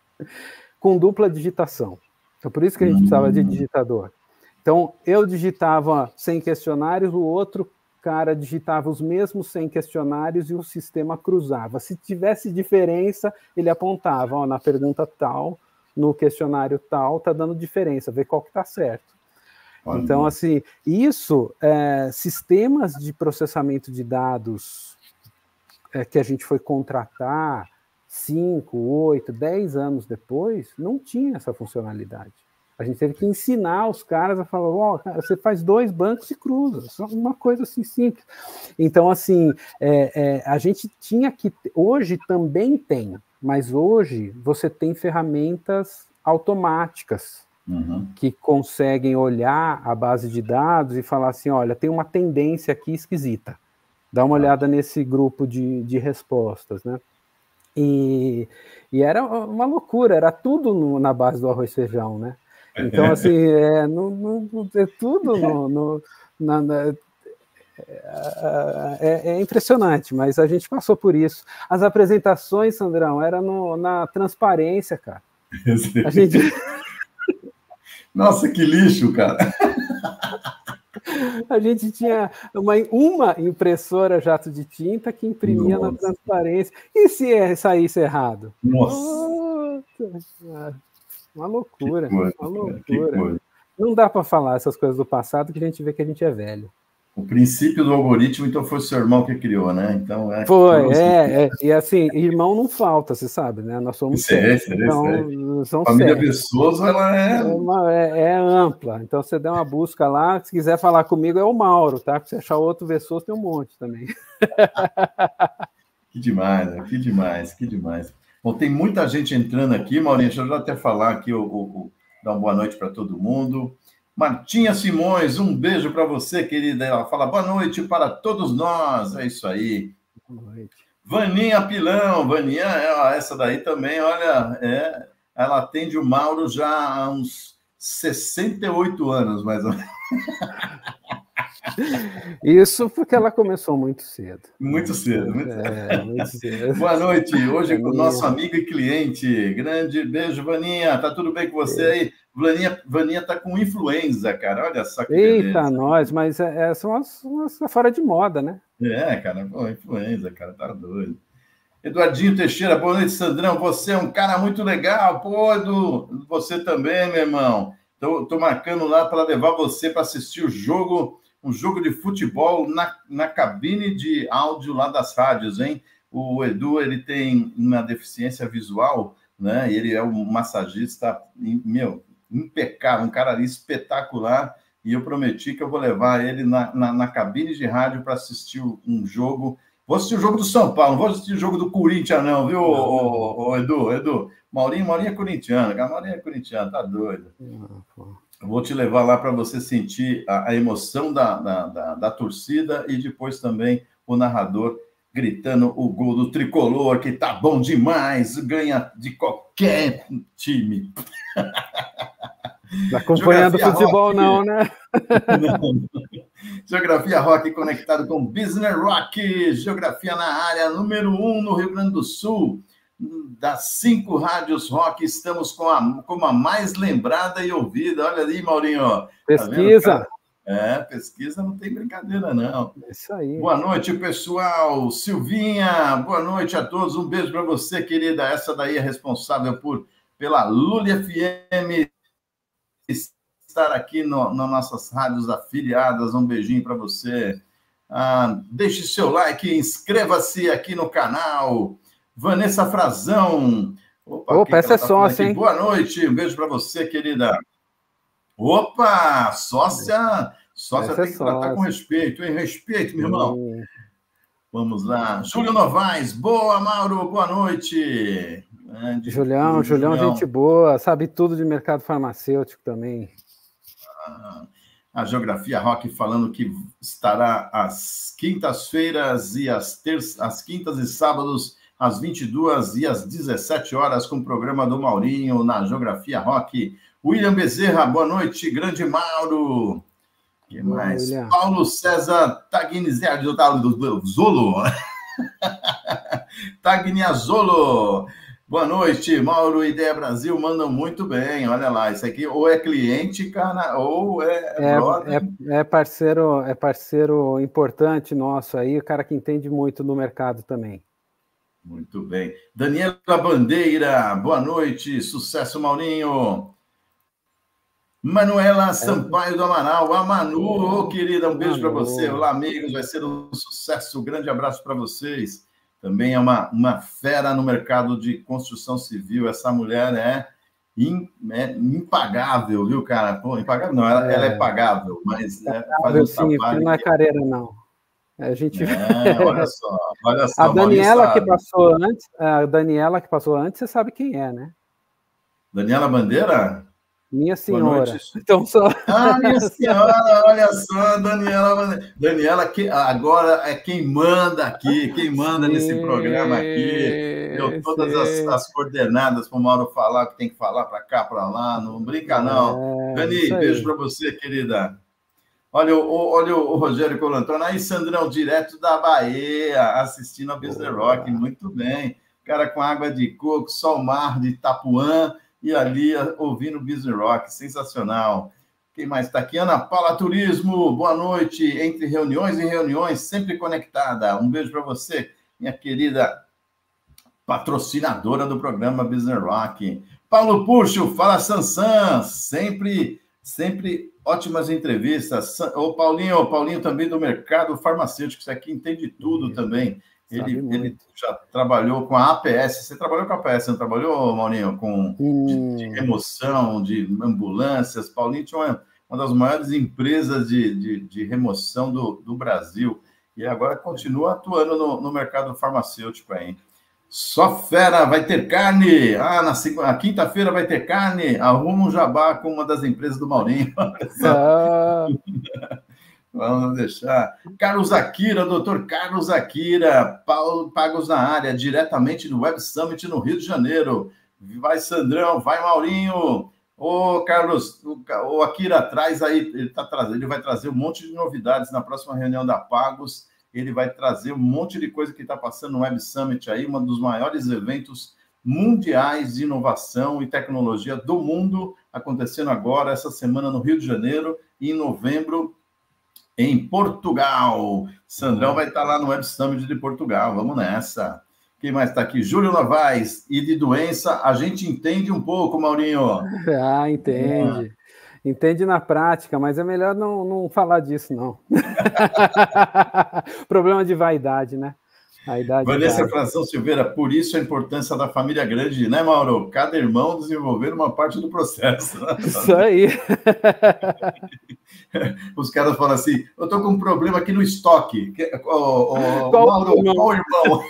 com dupla digitação. Então, por isso que a gente precisava de digitador. Então, eu digitava cem questionários, o outro cara digitava os mesmos cem questionários e o sistema cruzava. Se tivesse diferença, ele apontava, ó, na pergunta tal, no questionário tal, tá dando diferença, vê qual que tá certo. Olha. Então, assim, isso, é, sistemas de processamento de dados é, que a gente foi contratar cinco, oito, dez anos depois, não tinha essa funcionalidade. A gente teve que ensinar os caras a falar, ó, oh, você faz dois bancos e cruza, só uma coisa assim simples. Então, assim, é, é, a gente tinha que... Hoje também tem, mas hoje você tem ferramentas automáticas uhum. que conseguem olhar a base de dados e falar assim, olha, tem uma tendência aqui esquisita. Dá uma olhada nesse grupo de, de respostas, né? E, e era uma loucura, era tudo no, na base do arroz e feijão, né? Então, assim, é, no, no, é tudo no, no, na, na, é, é impressionante, mas a gente passou por isso. As apresentações, Sandrão, era no, na transparência, cara. A gente... Nossa, que lixo, cara! A gente tinha uma, uma impressora jato de tinta que imprimia Nossa. Na transparência. E se saísse errado? Nossa! Nossa. Uma loucura, coisa, uma loucura. Não dá para falar essas coisas do passado que a gente vê que a gente é velho. O princípio do algoritmo, então, foi o seu irmão que criou, né? Então, é, foi, é, é. E assim, irmão não falta, você sabe, né? Nós somos sete. É, então, é. A família Bessoso, ela é... É, uma, é... é ampla. Então, você dá uma busca lá, se quiser falar comigo, é o Mauro, tá? Se você achar outro Bessoso, tem um monte também. Que demais, né? Que demais, que demais. Bom, tem muita gente entrando aqui, Maurinho, deixa eu já até falar aqui, o, o, o, dar uma boa noite para todo mundo. Martinha Simões, um beijo para você, querida. Ela fala boa noite para todos nós. É isso aí. Boa noite. Vaninha Pilão, Vaninha, essa daí também, olha, é, ela atende o Mauro já há uns sessenta e oito anos, mais ou menos. Isso porque ela começou muito cedo. Muito cedo. Muito, é, muito cedo. Boa noite. Hoje com o Vaninha. nosso amigo e cliente. Grande beijo, Vaninha. Tá tudo bem com você é. aí? Vaninha, Vaninha tá com influenza, cara. Olha só que Eita, beleza. nós, mas é, é, são umas, umas fora de moda, né? É, cara, pô, influenza, cara, tá doido. Eduardinho Teixeira, boa noite, Sandrão. Você é um cara muito legal. Pô, Edu, você também, meu irmão. Tô, tô marcando lá para levar você para assistir o jogo, um jogo de futebol na, na cabine de áudio lá das rádios, hein? O Edu, ele tem uma deficiência visual, né? E ele é um massagista, meu, impecável, um cara espetacular. E eu prometi que eu vou levar ele na, na, na cabine de rádio para assistir um jogo. Vou assistir o jogo do São Paulo, não vou assistir o jogo do Corinthians, não, viu, ô, ô, ô, Edu? Edu, Maurinho, Maurinho é corintiano, cara, Maurinho é corintiano, tá doido. Eu vou te levar lá para você sentir a, a emoção da, da, da, da torcida e depois também o narrador gritando o gol do tricolor, que tá bom demais, ganha de qualquer time. Acompanhando futebol, rock. Não, né? Não. Geografia Rock conectado com Business Rock. Geografia na área número um no Rio Grande do Sul. Das cinco rádios rock, estamos com a, com a mais lembrada e ouvida. Olha ali, Maurinho. Pesquisa. Tá é, pesquisa não tem brincadeira, não. Isso aí. Boa noite, pessoal. Silvinha, boa noite a todos. Um beijo para você, querida. Essa daí é responsável por, pela Lully F M estar aqui no, nas nossas rádios afiliadas. Um beijinho para você. Ah, deixe seu like, inscreva-se aqui no canal. Vanessa Frazão. Opa, Opa essa é tá sócia, hein? Boa noite, um beijo para você, querida. Opa, sócia. Sócia essa tem que é tratar com respeito, hein? Respeito, meu irmão. Sim. Vamos lá. Júlio Novaes. Boa, Mauro. Boa noite. Grande Julião, Julião, Julião, gente boa, sabe tudo de mercado farmacêutico também. Ah, a Geografia Rock falando que estará às quintas-feiras e às, terças, às quintas e sábados, às vinte e duas e às dezessete horas, com o programa do Maurinho na Geografia Rock. William Bezerra, boa noite, grande Mauro. Que mais? William. Paulo César Tagnizziardi, do Zolo. Tagniazolo. Boa noite, Mauro e Ideia Brasil mandam muito bem. Olha lá, isso aqui ou é cliente, cara, ou é, é, é, é parceiro, é parceiro importante nosso aí, o cara que entende muito no mercado também. Muito bem. Daniela Bandeira, boa noite, sucesso, Maurinho. Manuela é. Sampaio do Amaral, a Manu, oh, querida, um beijo para você. Olá, amigos, vai ser um sucesso, um grande abraço para vocês. Também é uma, uma fera no mercado de construção civil. Essa mulher é, in, é impagável, viu, cara? Pô, impagável não, ela é, ela é pagável, mas é, faz um sim, trabalho. Não é careira, não. A gente... É, olha só, olha só. A Daniela que passou antes, a Daniela que passou antes, você sabe quem é, né? Daniela Bandeira? Minha senhora. Então, só... Ah, minha senhora, olha só, Daniela. Daniela, que agora é quem manda aqui, quem manda sim, nesse programa aqui. Deu todas as, as coordenadas para o Mauro falar, que tem que falar para cá, para lá. Não brinca, não. É, Dani, beijo para você, querida. Olha, o, olha o Rogério Colantoni. Aí, Sandrão, direto da Bahia, assistindo a Business Rock. Muito bem. Cara com água de coco, só o mar de Itapuã. E ali, ouvindo o Business Rock, sensacional. Quem mais está aqui? Ana Paula Turismo, boa noite. Entre reuniões e reuniões, sempre conectada. Um beijo para você, minha querida patrocinadora do programa Business Rock. Paulo Puxo, fala Sansan, sempre, sempre ótimas entrevistas. Ô Paulinho, o Paulinho também do mercado farmacêutico, isso aqui entende tudo Sim. também. Ele, ele já trabalhou com a A P S. Você trabalhou com a A P S, não trabalhou, Maurinho? Com hum. de, de remoção, de ambulâncias. Paulinho tinha uma, uma das maiores empresas de, de, de remoção do, do Brasil. E agora continua atuando no, no mercado farmacêutico aí. Só fera, vai ter carne. Ah, na, segunda, na quinta-feira vai ter carne. Arruma um jabá com uma das empresas do Maurinho. Ah. Vamos deixar. Carlos Akira, doutor Carlos Akira, pagos na área, diretamente do Web Summit no Rio de Janeiro. Vai, Sandrão, vai, Maurinho. Ô, Carlos, o Akira traz aí, ele, tá trazendo, ele vai trazer um monte de novidades na próxima reunião da Pagos. Ele vai trazer um monte de coisa que está passando no Web Summit aí, um dos maiores eventos mundiais de inovação e tecnologia do mundo, acontecendo agora, essa semana no Rio de Janeiro, e em novembro em Portugal. Sandrão vai estar lá no Web Summit de Portugal, vamos nessa. Quem mais está aqui? Júlio Novaes. E de doença, a gente entende um pouco, Maurinho. Ah, entende. É. Entende na prática, mas é melhor não, não falar disso, não. Problema de vaidade, né? A idade Vanessa Fração Silveira, por isso a importância da família grande, né, Mauro? Cada irmão desenvolver uma parte do processo. Isso aí. Os caras falam assim, eu estou com um problema aqui no estoque. O, o, qual Mauro, irmão? Qual irmão?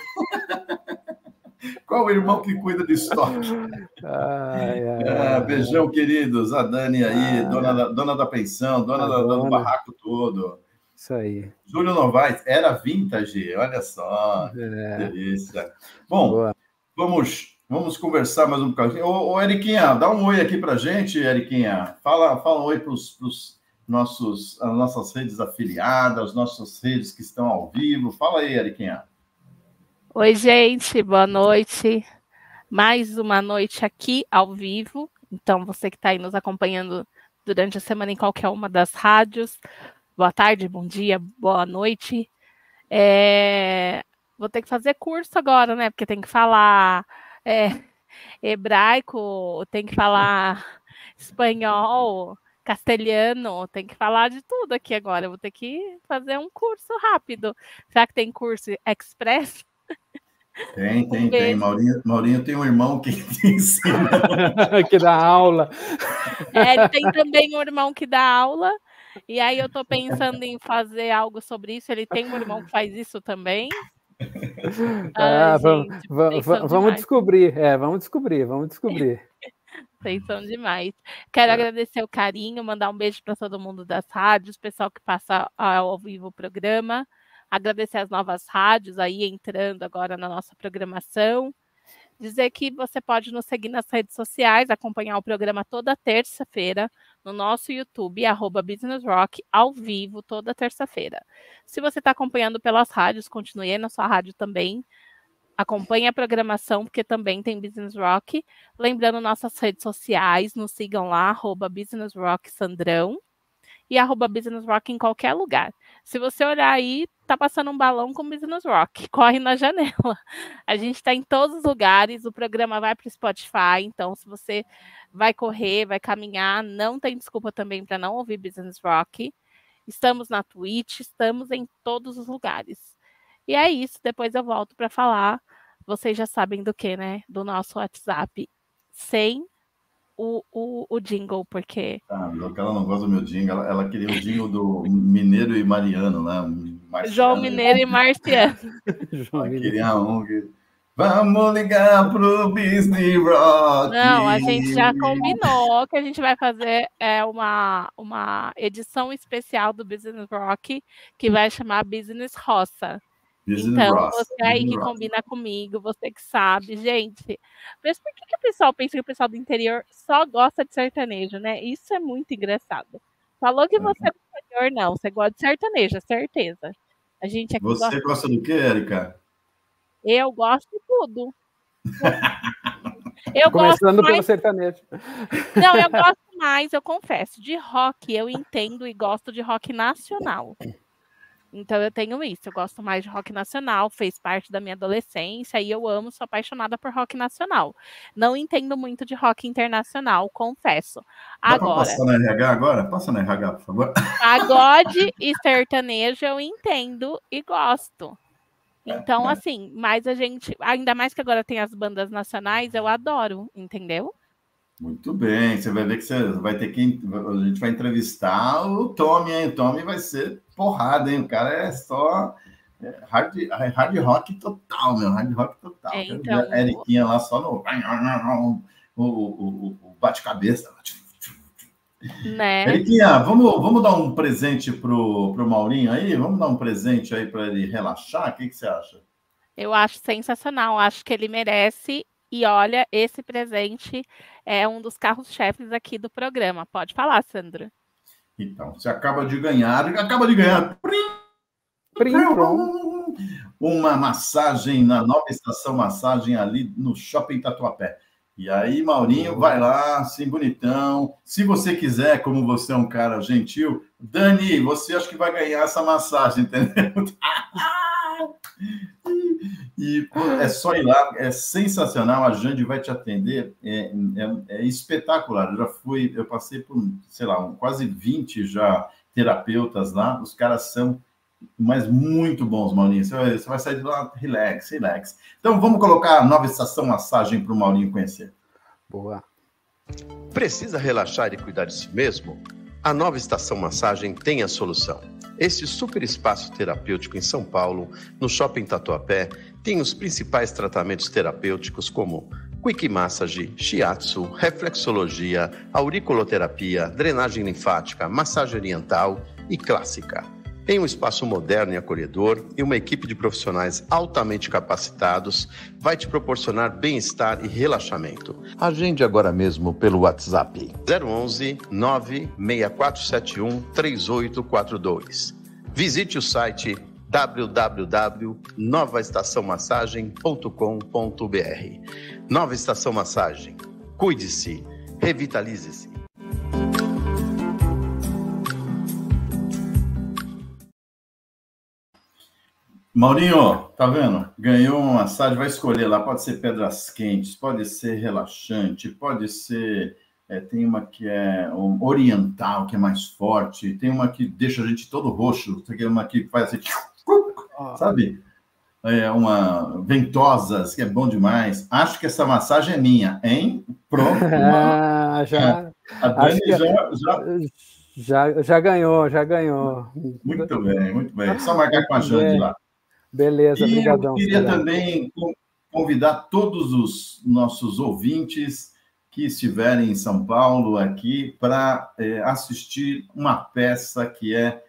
Qual o irmão que cuida de estoque? Ai, ai, ah, beijão, queridos. A Dani aí, ah, dona, da, dona da pensão, dona, da, dona do barraco todo. Isso aí. Júlio Novaes, era vintage, olha só. É. Delícia. Bom, Boa. vamos vamos conversar mais um bocadinho. Ô, ô, Eriquinha, dá um oi aqui pra gente, Eriquinha. Fala, fala um oi para os nossos, as nossas redes afiliadas, as nossas redes que estão ao vivo. Fala aí, Eriquinha. Oi, gente, boa noite. Mais uma noite aqui ao vivo. Então, você que está aí nos acompanhando durante a semana em qualquer uma das rádios, boa tarde, bom dia, boa noite. É... Vou ter que fazer curso agora, né? Porque tem que falar é, hebraico, tem que falar espanhol, castelhano, tem que falar de tudo aqui agora. Eu vou ter que fazer um curso rápido. Será que tem curso express? Tem, tem, um tem. Maurinho, Maurinho tem um irmão que ensina. Que dá aula. É, ele tem também um irmão que dá aula. E aí eu estou pensando em fazer algo sobre isso. Ele tem um irmão que faz isso também. Ah, Ai, vamos, gente, vamos, vamos descobrir. É, vamos descobrir, vamos descobrir. Vocês são demais. Quero é. agradecer o carinho, mandar um beijo para todo mundo das rádios, pessoal que passa ao vivo o programa. Agradecer as novas rádios aí entrando agora na nossa programação. Dizer que você pode nos seguir nas redes sociais, acompanhar o programa toda terça-feira no nosso YouTube, arroba Business Rock, ao vivo, toda terça-feira. Se você está acompanhando pelas rádios, continue aí na sua rádio também. Acompanhe a programação, porque também tem Business Rock. Lembrando nossas redes sociais, nos sigam lá, arroba Business Rock Sandrão. E arroba Business Rock em qualquer lugar. Se você olhar aí, tá passando um balão com Business Rock. Corre na janela. A gente está em todos os lugares, o programa vai para o Spotify, então se você vai correr, vai caminhar, não tem desculpa também para não ouvir Business Rock. Estamos na Twitch, estamos em todos os lugares. E é isso, depois eu volto para falar, vocês já sabem do que, né? Do nosso WhatsApp, sem O, o, o jingle, porque... Ah, ela não gosta do meu jingle, ela, ela queria o jingle do Mineiro e Mariano, né? Marciano. João Mineiro e Marciano. Ela queria um que... Vamos ligar pro Business Rock! Não, a gente já combinou que a gente vai fazer é, uma, uma edição especial do Business Rock, que vai chamar Business Roça. Business então, Ross. Você aí Business que Ross. Combina comigo, você que sabe, gente. Mas por que, que o pessoal pensa que o pessoal do interior só gosta de sertanejo, né? Isso é muito engraçado. Falou que você é do interior, não. Você gosta de sertanejo, é certeza. A gente aqui você gosta... gosta do que, Érica? Eu gosto de tudo. Eu Começando gosto mais... pelo sertanejo. Não, eu gosto mais, eu confesso, de rock. Eu entendo e gosto de rock nacional. Então eu tenho isso, eu gosto mais de rock nacional, fez parte da minha adolescência e eu amo, sou apaixonada por rock nacional. Não entendo muito de rock internacional, confesso. Agora, dá pra passar na R H agora? Passa na R H, por favor. Pagode e sertanejo eu entendo e gosto. Então, assim, mas a gente, ainda mais que agora tem as bandas nacionais, eu adoro, entendeu? Muito bem, você vai ver que você vai ter que. A gente vai entrevistar o Tommy, hein? O Tommy vai ser porrada, hein? O cara é só. é hard, hard rock total, meu, hard rock total. É, então... A Eriquinha lá só no o, o, o bate-cabeça. Né? Eriquinha, vamos, vamos dar um presente pro, pro Maurinho aí? Vamos dar um presente aí para ele relaxar? O que, que você acha? Eu acho sensacional, acho que ele merece. E olha, esse presente é um dos carros-chefes aqui do programa. Pode falar, Sandro. Então, você acaba de ganhar, acaba de ganhar uma massagem na nova estação massagem ali no Shopping Tatuapé. E aí, Maurinho, vai lá, assim, bonitão. Se você quiser, como você é um cara gentil, Dani, você acha que vai ganhar essa massagem, entendeu? E pô, é só ir lá, é sensacional, a Jande vai te atender, é, é, é espetacular. Eu já fui, eu passei por, sei lá, um, quase vinte já terapeutas lá, os caras são, mas muito bons, Maurinho. Você vai, você vai sair de lá, relax, relax. Então vamos colocar a nova estação massagem para o Maurinho conhecer. Boa. Precisa relaxar e cuidar de si mesmo? A nova estação massagem tem a solução. Este super espaço terapêutico em São Paulo, no Shopping Tatuapé, tem os principais tratamentos terapêuticos como Quick Massage, Shiatsu, Reflexologia, Auriculoterapia, Drenagem Linfática, Massagem Oriental e Clássica. Tem um espaço moderno e acolhedor e uma equipe de profissionais altamente capacitados vai te proporcionar bem-estar e relaxamento. Agende agora mesmo pelo WhatsApp zero onze, nove seis quatro sete um, três oito quatro dois. Visite o site w w w ponto nova estação massagem ponto com ponto b r. Nova Estação Massagem. Cuide-se, revitalize-se. Maurinho, tá vendo? Ganhou uma massagem, vai escolher lá, pode ser pedras quentes, pode ser relaxante, pode ser, é, tem uma que é um oriental, que é mais forte, tem uma que deixa a gente todo roxo, tem uma que faz assim, sabe? É uma ventosas, que é bom demais. Acho que essa massagem é minha, hein? Pronto. Ah, já, a Dani já, já, já, já ganhou, já ganhou. Muito bem, muito bem. Só marcar com a Jande lá. Beleza, e obrigadão. Eu queria Fernando. também convidar todos os nossos ouvintes que estiverem em São Paulo aqui para é, assistir uma peça que é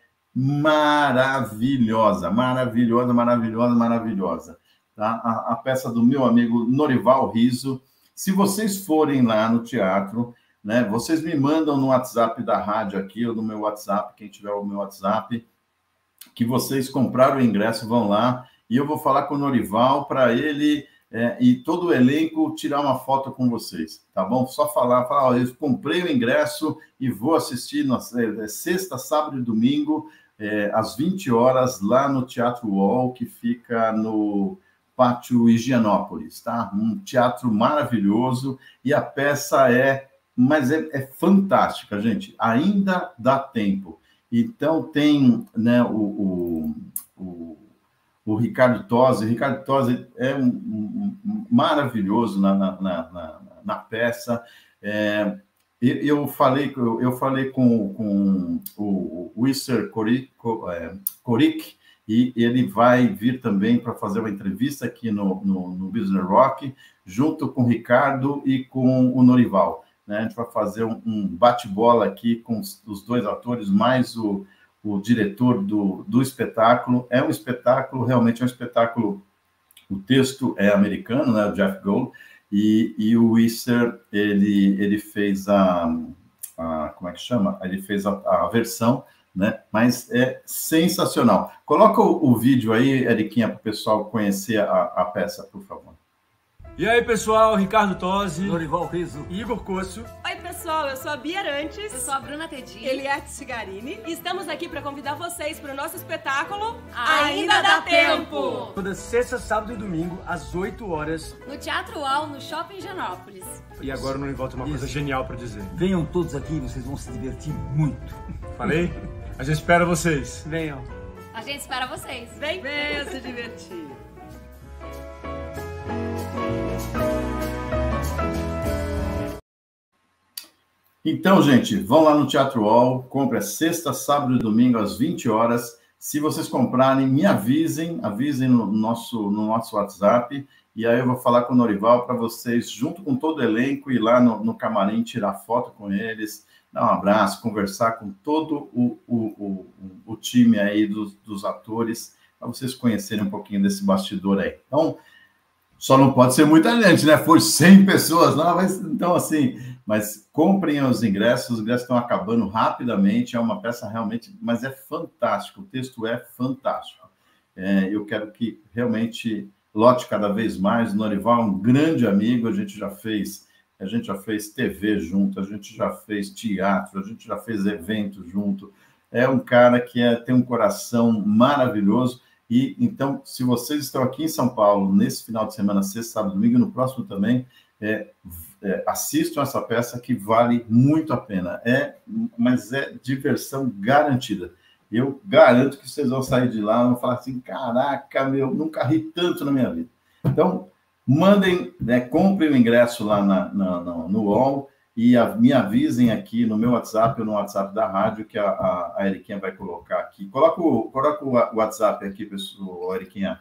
maravilhosa, maravilhosa, maravilhosa, maravilhosa. Tá? A, a peça do meu amigo Norival Riso. Se vocês forem lá no teatro, né, vocês me mandam no WhatsApp da rádio aqui, ou no meu WhatsApp, quem tiver o meu WhatsApp, que vocês compraram o ingresso, vão lá, e eu vou falar com o Norival para ele é, e todo o elenco tirar uma foto com vocês, tá bom? Só falar, falar, ó, eu comprei o ingresso e vou assistir na é, sexta, sábado e domingo, é, às vinte horas, lá no Teatro Wall, que fica no Pátio Higienópolis, tá? Um teatro maravilhoso, e a peça é, mas é, é fantástica, gente, ainda dá tempo. Então, tem, né, o, o, o, o Ricardo Tosi. O Ricardo Tosi é um, um, um maravilhoso na, na, na, na peça. É, eu, falei, eu falei com, com o Wisser Korik, Korik, e ele vai vir também para fazer uma entrevista aqui no, no, no Business Rock, junto com o Ricardo e com o Norival. Né? A gente vai fazer um, um bate-bola aqui com os, os dois atores, mais o, o diretor do, do espetáculo. É um espetáculo, realmente é um espetáculo, o texto é americano, né? O Jeff Gold, e, e o Wisser, ele, ele fez a, a, como é que chama? Ele fez a, a versão, né? Mas é sensacional. Coloca o, o vídeo aí, Eriquinha, para o pessoal conhecer a, a peça, por favor. E aí, pessoal, Ricardo Tosi, Norival Riso, Igor Coço. Oi, pessoal, eu sou a Bia Arantes. Eu sou a Bruna Teddy. Eliette Cigarini. E estamos aqui para convidar vocês para o nosso espetáculo Ainda, Ainda dá tempo! Toda sexta, sábado e domingo, às oito horas. No Teatro Wall, no Shopping Higienópolis. E agora o Norival tem uma Isso. coisa genial para dizer. Venham todos aqui, vocês vão se divertir muito. Falei? A gente espera vocês. Venham. A gente espera vocês. Vem, venham se divertir. Então, gente, vão lá no Teatro Wall, compre sexta, sábado e domingo às vinte horas. Se vocês comprarem, me avisem, avisem no nosso, no nosso WhatsApp, e aí eu vou falar com o Norival para vocês, junto com todo o elenco, ir lá no, no camarim, tirar foto com eles, dar um abraço, conversar com todo o, o, o, o time aí dos, dos atores, para vocês conhecerem um pouquinho desse bastidor aí. Então, só não pode ser muita gente, né? Foi cem pessoas lá, mas então assim, mas comprem os ingressos, os ingressos estão acabando rapidamente, é uma peça realmente, mas é fantástico, o texto é fantástico. É, eu quero que realmente lote cada vez mais. O Norival é um grande amigo, a gente já fez, a gente já fez T V junto, a gente já fez teatro, a gente já fez evento junto. É um cara que é, tem um coração maravilhoso. E então, se vocês estão aqui em São Paulo, nesse final de semana, sexta, sábado, domingo, no próximo também, é, é, assistam essa peça que vale muito a pena. É, mas é diversão garantida. Eu garanto que vocês vão sair de lá e vão falar assim, caraca, meu, nunca ri tanto na minha vida. Então, mandem, né, comprem o ingresso lá na, na, na, no U O L e a, me avisem aqui no meu WhatsApp ou no WhatsApp da rádio, que a, a, a Eriquinha vai colocar aqui. Coloca o, coloca o WhatsApp aqui, pessoal, Eriquinha.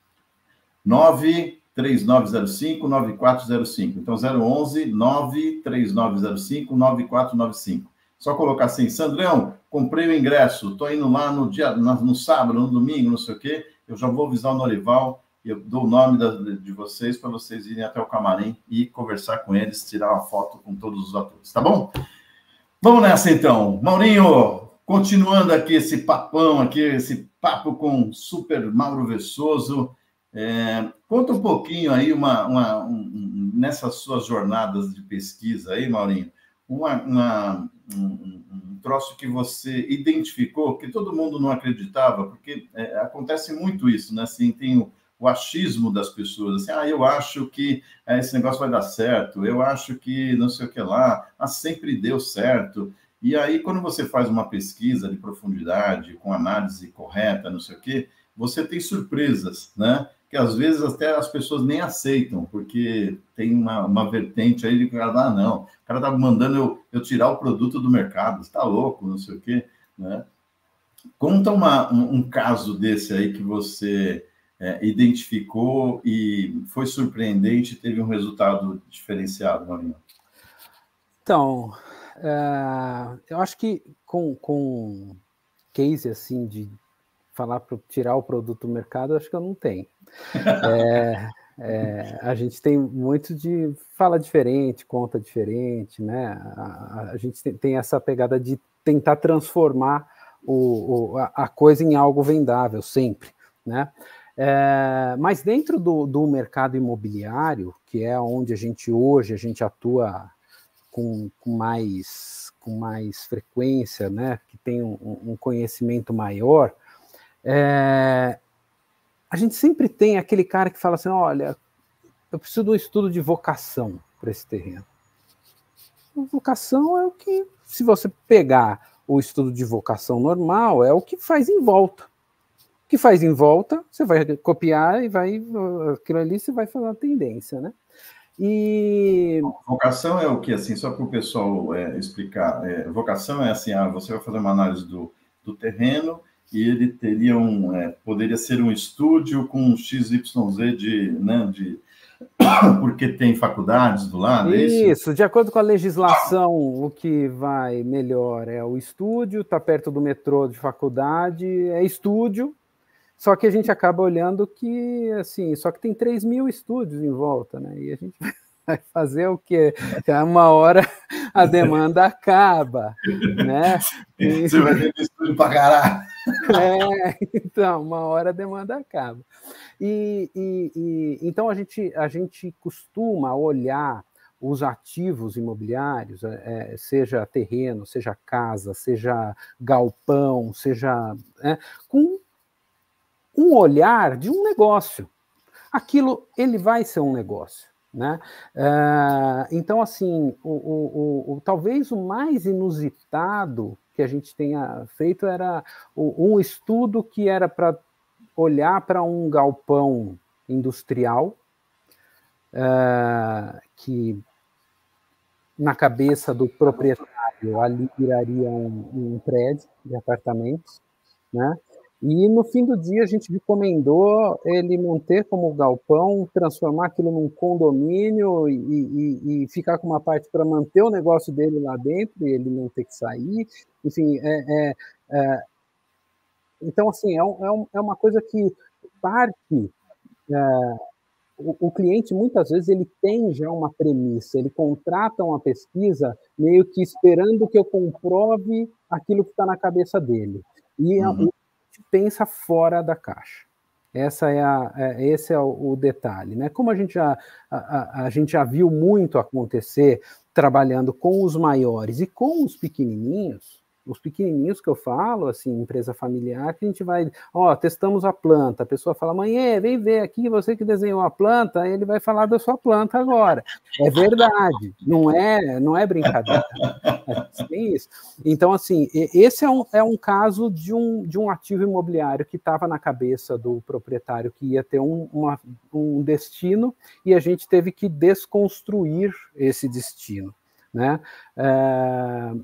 nove três nove zero cinco nove quatro zero cinco. Então, zero onze nove três nove zero cinco nove quatro nove cinco. Só colocar assim, Sandrão, comprei o ingresso, estou indo lá no, dia, no sábado, no domingo, não sei o quê, eu já vou avisar o Norival, eu dou o nome da, de vocês para vocês irem até o camarim e conversar com eles, tirar uma foto com todos os atores, tá bom? Vamos nessa, então. Maurinho, continuando aqui esse papão, aqui, esse papo com Super Mauro Vessoso, é, conta um pouquinho aí, uma, uma, um, nessas suas jornadas de pesquisa aí, Maurinho, uma, uma, um, um troço que você identificou, que todo mundo não acreditava, porque é, acontece muito isso, né? Assim, tem o, o achismo das pessoas, assim, ah, eu acho que é, esse negócio vai dar certo, eu acho que não sei o que lá, ah, sempre deu certo. E aí, quando você faz uma pesquisa de profundidade, com análise correta, não sei o quê, você tem surpresas, né? Que às vezes até as pessoas nem aceitam, porque tem uma, uma vertente aí de que o cara, ah, não, o cara tá mandando eu, eu tirar o produto do mercado, está louco, não sei o quê, né? Conta uma, um, um caso desse aí que você é, identificou e foi surpreendente, teve um resultado diferenciado, Maurinho. Então, uh, eu acho que com, com case assim de falar para tirar o produto do mercado, acho que eu não tenho. É, é, a gente tem muito de fala diferente, conta diferente, né? A, a gente tem, tem essa pegada de tentar transformar o, o, a coisa em algo vendável, sempre, né? É, mas dentro do, do mercado imobiliário, que é onde a gente hoje a gente atua com, com, mais, com mais frequência, né? Que tem um, um conhecimento maior, É, a gente sempre tem aquele cara que fala assim, olha, eu preciso de um estudo de vocação para esse terreno. Vocação é o que, se você pegar o estudo de vocação normal, é o que faz em volta. O que faz em volta, você vai copiar e vai, aquilo ali você vai fazer uma tendência, né? E... Vocação é o que, assim, só para o pessoal é, explicar, é, vocação é assim, ah, você vai fazer uma análise do, do terreno, e ele teria um, é, poderia ser um estúdio com X Y Z de, né, de porque tem faculdades do lado, é isso? Isso, de acordo com a legislação, o que vai melhor é o estúdio, está perto do metrô de faculdade, é estúdio, só que a gente acaba olhando que, assim, só que tem três mil estúdios em volta, né, e a gente vai fazer o quê? Uma hora a demanda acaba, né? E... Você vai ter estúdio para caralho. É, então, uma hora a demanda acaba. E, e, e então a gente, a gente costuma olhar os ativos imobiliários, é, seja terreno, seja casa, seja galpão, seja... É, com um olhar de um negócio. Aquilo, ele vai ser um negócio. Né? Uh, então, assim, o, o, o, o, talvez o mais inusitado que a gente tenha feito era o, um estudo que era para olhar para um galpão industrial, uh, que na cabeça do proprietário ali viraria um, um prédio de apartamentos, né? E no fim do dia a gente recomendou ele manter como galpão, transformar aquilo num condomínio e, e, e ficar com uma parte para manter o negócio dele lá dentro e ele não ter que sair. Enfim, é, é, é, então assim, é, um, é uma coisa que parte... É, o, o cliente, muitas vezes, ele tem já uma premissa, ele contrata uma pesquisa meio que esperando que eu comprove aquilo que está na cabeça dele. E uhum. a gente pensa fora da caixa. Essa é a, é, esse é o, o detalhe, né? Como a gente, já, a, a, a gente já viu muito acontecer trabalhando com os maiores e com os pequenininhos, os pequenininhos que eu falo, assim, empresa familiar, que a gente vai, ó, testamos a planta, a pessoa fala, mãe, vem ver aqui, você que desenhou a planta, ele vai falar da sua planta agora. É verdade, não é, não é brincadeira. Tem isso. Então, assim, esse é um, é um caso de um, de um ativo imobiliário que estava na cabeça do proprietário que ia ter um, uma, um destino e a gente teve que desconstruir esse destino, né? É...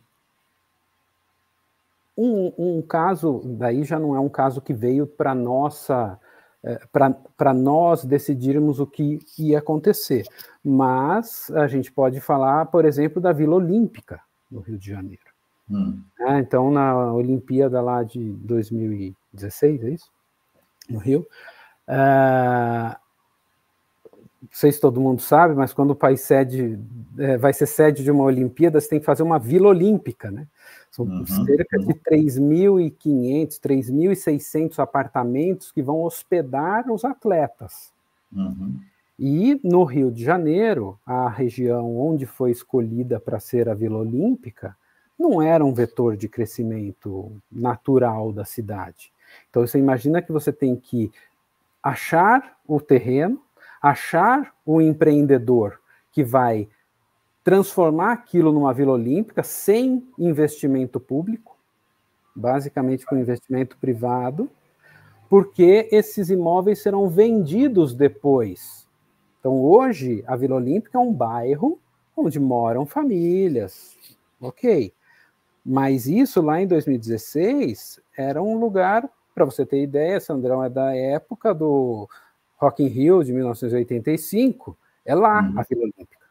Um, um caso, daí já não é um caso que veio para nossa, para nós decidirmos o que ia acontecer, mas a gente pode falar, por exemplo, da Vila Olímpica, no Rio de Janeiro. Hum. É, então, na Olimpíada lá de dois mil e dezesseis, é isso? No Rio. Uh, não sei se todo mundo sabe, mas quando o país sede, é, vai ser sede de uma Olimpíada, você tem que fazer uma Vila Olímpica, né? São uhum, cerca uhum. de três mil e quinhentos, três mil e seiscentos apartamentos que vão hospedar os atletas. Uhum. E no Rio de Janeiro, a região onde foi escolhida para ser a Vila Olímpica, não era um vetor de crescimento natural da cidade. Então você imagina que você tem que achar o terreno, achar o empreendedor que vai transformar aquilo numa Vila Olímpica sem investimento público, basicamente com investimento privado, porque esses imóveis serão vendidos depois. Então, hoje, a Vila Olímpica é um bairro onde moram famílias, ok. Mas isso, lá em dois mil e dezesseis, era um lugar, para você ter ideia, Sandrão, é da época do Rock in Rio, de mil novecentos e oitenta e cinco, é lá uhum. a Vila Olímpica.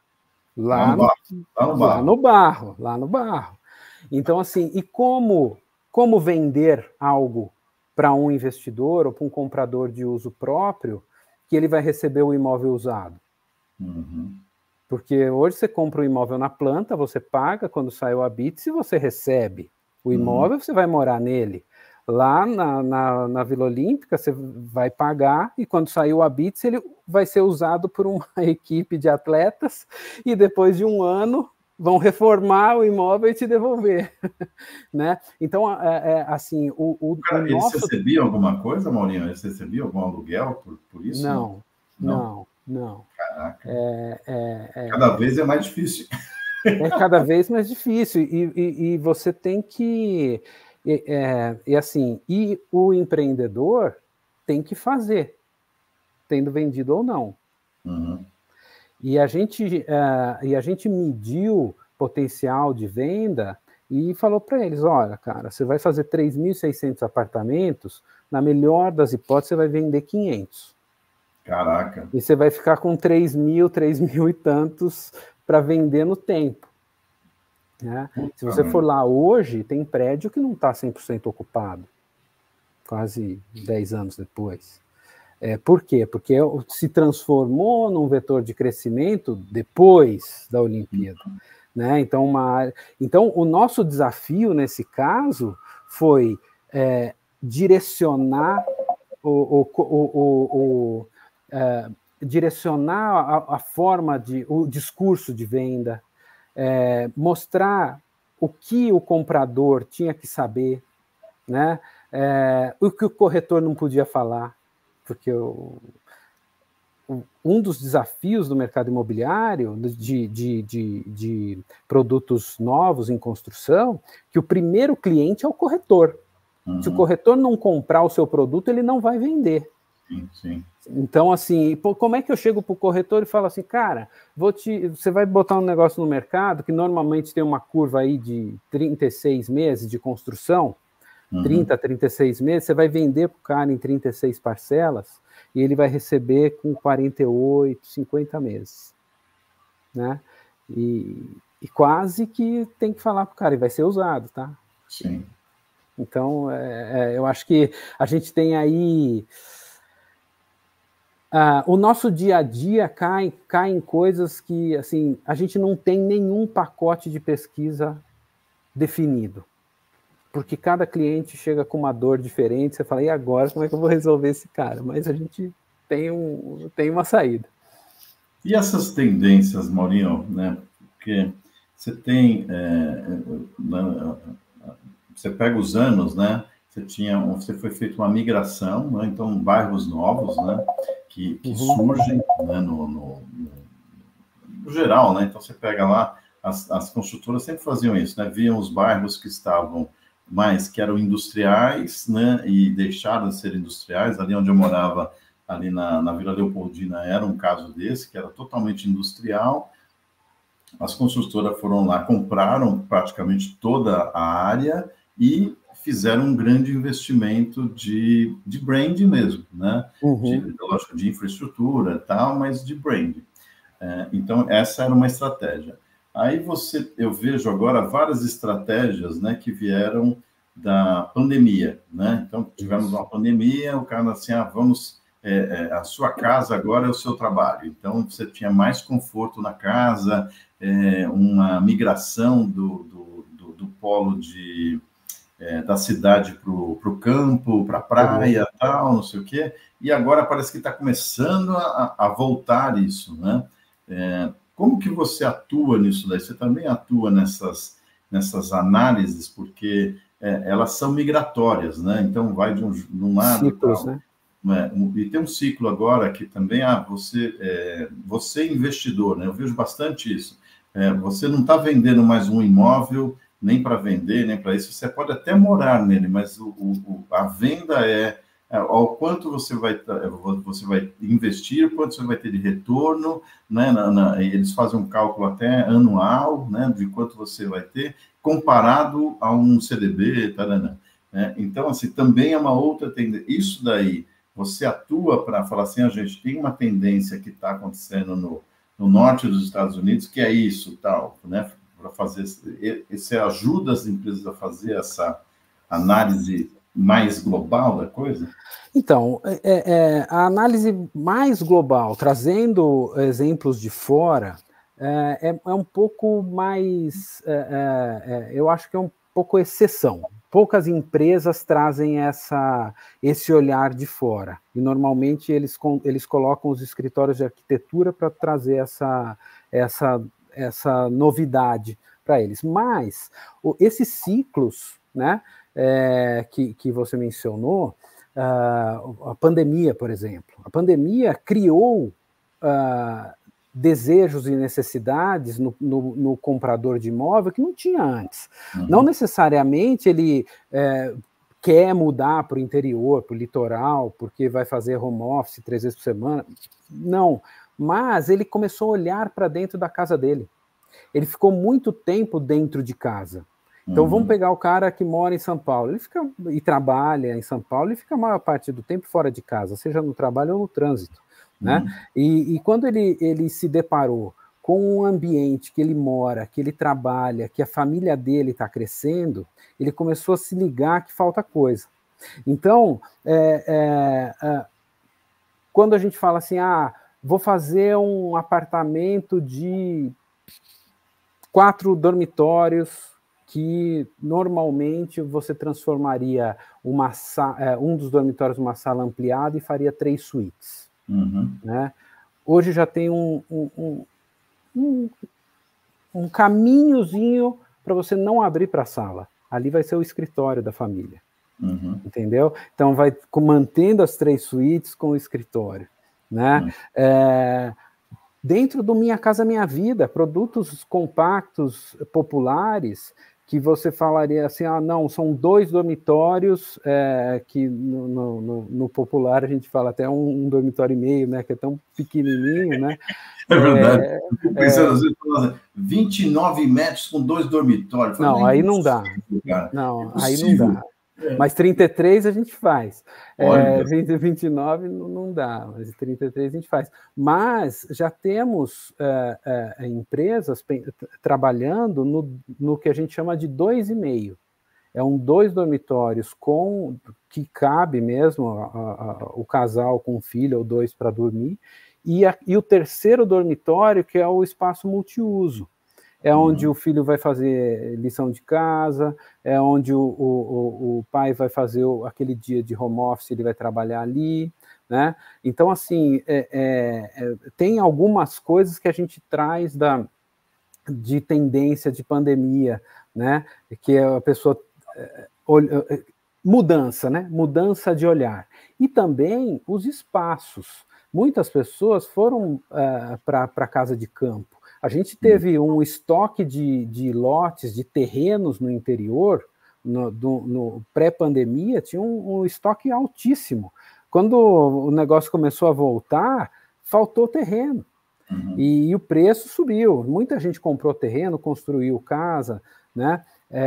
Lá no, lá, no lá no barro, lá no barro. Então, assim, e como, como vender algo para um investidor ou para um comprador de uso próprio que ele vai receber o imóvel usado? Uhum. Porque hoje você compra o imóvel na planta, você paga, quando sai o habite, se você recebe o imóvel, uhum. você vai morar nele. Lá na, na, na Vila Olímpica, você vai pagar e quando sair o habite, ele vai ser usado por uma equipe de atletas e depois de um ano vão reformar o imóvel e te devolver, né? Então, é, é, assim, o, o, Cara, o eles nosso... recebiam alguma coisa, Maurinho? Eles recebiam algum aluguel por, por isso? Não, não, não. não. Caraca. É, é, é, cada vez é mais difícil. É cada vez mais difícil e, e, e você tem que... E, é, e assim, e o empreendedor tem que fazer, tendo vendido ou não. Uhum. E, a gente, uh, e a gente mediu potencial de venda e falou para eles, olha, cara, você vai fazer três mil e seiscentos apartamentos, na melhor das hipóteses, você vai vender quinhentos. Caraca. E você vai ficar com três mil, três mil e tantos para vender no tempo. Né? Se você for lá hoje, tem prédio que não está cem por cento ocupado, quase dez anos depois. É, por quê? Porque se transformou num vetor de crescimento depois da Olimpíada. Né? Então, uma, então, o nosso desafio nesse caso foi é, direcionar o, o, o, o, o é, direcionar a, a forma de, o discurso de venda. É, mostrar o que o comprador tinha que saber, né? É, o que o corretor não podia falar, porque o, o, um dos desafios do mercado imobiliário, de, de, de, de produtos novos em construção, que o primeiro cliente é o corretor. Uhum. Se o corretor não comprar o seu produto, ele não vai vender. Sim, sim. Então, assim, pô, como é que eu chego para o corretor e falo assim, cara, vou te, você vai botar um negócio no mercado que normalmente tem uma curva aí de trinta e seis meses de construção, uhum. trinta, trinta e seis meses, você vai vender para o cara em trinta e seis parcelas e ele vai receber com quarenta e oito, cinquenta meses. Né? E, e quase que tem que falar para o cara, e vai ser usado, tá? Sim. Então, é, é, eu acho que a gente tem aí... Uh, o nosso dia a dia cai, cai em coisas que, assim, a gente não tem nenhum pacote de pesquisa definido. Porque cada cliente chega com uma dor diferente, você fala, e agora, como é que eu vou resolver esse cara? Mas a gente tem, um, tem uma saída. E essas tendências, Maurinho, né? Porque você tem... É, né, você pega os anos, né? Você, tinha, você foi feita uma migração, né? Então, bairros novos, né? Que, que uhum. surgem, né? no, no, no, no geral, né? Então, você pega lá, as, as construtoras sempre faziam isso, né? Viam os bairros que estavam mais, que eram industriais, né? E deixaram de ser industriais. Ali onde eu morava, ali na, na Vila Leopoldina, era um caso desse, que era totalmente industrial. As construtoras foram lá, compraram praticamente toda a área e fizeram um grande investimento de, de brand mesmo, né? Uhum. De, lógico, de infraestrutura e tal, mas de brand. É, então, essa era uma estratégia. Aí você, eu vejo agora várias estratégias, né, que vieram da pandemia, né? Então, tivemos uma pandemia, o cara assim, ah, vamos... É, é, a sua casa agora é o seu trabalho. Então, você tinha mais conforto na casa, é, uma migração do, do, do, do polo de... É, da cidade para o campo, para a praia, uhum. tal, não sei o quê, e agora parece que está começando a, a voltar isso, né? É, como que você atua nisso daí? Você também atua nessas, nessas análises, porque é, elas são migratórias, né? Então, vai de um, de um lado... Ciclos, tal, né? né? E tem um ciclo agora que também, ah, você, é, você investidor, né? Eu vejo bastante isso. É, você não está vendendo mais um imóvel, nem para vender, nem para isso, você pode até morar nele, mas o, o, a venda é, é ao quanto você vai, você vai investir, quanto você vai ter de retorno, né? Na, na, eles fazem um cálculo até anual, né? De quanto você vai ter, comparado a um C D B, tarana, né? Então, assim, também é uma outra tendência. Isso daí, você atua para falar assim, a gente tem uma tendência que está acontecendo no, no norte dos Estados Unidos, que é isso, tal, né? Para fazer, você ajuda as empresas a fazer essa análise mais global da coisa? Então, é, é, a análise mais global, trazendo exemplos de fora, é, é, é um pouco mais, é, é, eu acho que é um pouco exceção. Poucas empresas trazem essa, esse olhar de fora, e normalmente eles, eles colocam os escritórios de arquitetura para trazer essa, essa essa novidade para eles. Mas o, esses ciclos, né, é, que, que você mencionou, uh, a pandemia, por exemplo, a pandemia criou uh, desejos e necessidades no, no, no comprador de imóvel que não tinha antes. Uhum. Não necessariamente ele é, quer mudar para o interior, para o litoral, porque vai fazer home office três vezes por semana. Não. Mas ele começou a olhar para dentro da casa dele. Ele ficou muito tempo dentro de casa. Então, uhum. vamos pegar o cara que mora em São Paulo. Ele fica e trabalha em São Paulo e fica a maior parte do tempo fora de casa, seja no trabalho ou no trânsito. Uhum. Né? E, e quando ele, ele se deparou com um ambiente que ele mora, que ele trabalha, que a família dele está crescendo, ele começou a se ligar que falta coisa. Então, é, é, é, quando a gente fala assim, ah, vou fazer um apartamento de quatro dormitórios que normalmente você transformaria uma um dos dormitórios numa sala ampliada e faria três suítes. Uhum. Né? Hoje já tem um, um, um, um caminhozinho para você não abrir para a sala. Ali vai ser o escritório da família. Uhum. Entendeu? Então vai mantendo as três suítes com o escritório. Né? Uhum. É, dentro do Minha Casa Minha Vida, produtos compactos, populares, que você falaria assim, ah, não, são dois dormitórios, é, que no, no, no, no popular a gente fala até um, um dormitório e meio, né, que é tão pequenininho, né? É verdade. É, eu fico pensando, é, às vezes, vinte e nove metros com dois dormitórios. Não, aí não dá. Cara. Não, é aí não dá. É. Mas trinta e três a gente faz. É, vinte, vinte e nove não, não dá, mas trinta e três a gente faz. Mas já temos é, é, empresas trabalhando no, no que a gente chama de dois e meio. É um dois dormitórios com que cabe mesmo a, a, a, o casal com um filho ou dois para dormir, e, a, e o terceiro dormitório, que é o espaço multiuso. É onde uhum. o filho vai fazer lição de casa, é onde o, o, o pai vai fazer o, aquele dia de home office, ele vai trabalhar ali, né? Então, assim, é, é, é, tem algumas coisas que a gente traz da, de tendência de pandemia, né? Que é a pessoa... É, olha, mudança, né? Mudança de olhar. E também os espaços. Muitas pessoas foram uh, para a casa de campo. A gente teve um estoque de, de lotes, de terrenos no interior, no, do, no pré-pandemia, tinha um, um estoque altíssimo. Quando o negócio começou a voltar, faltou terreno. Uhum. E, e o preço subiu. Muita gente comprou terreno, construiu casa, né?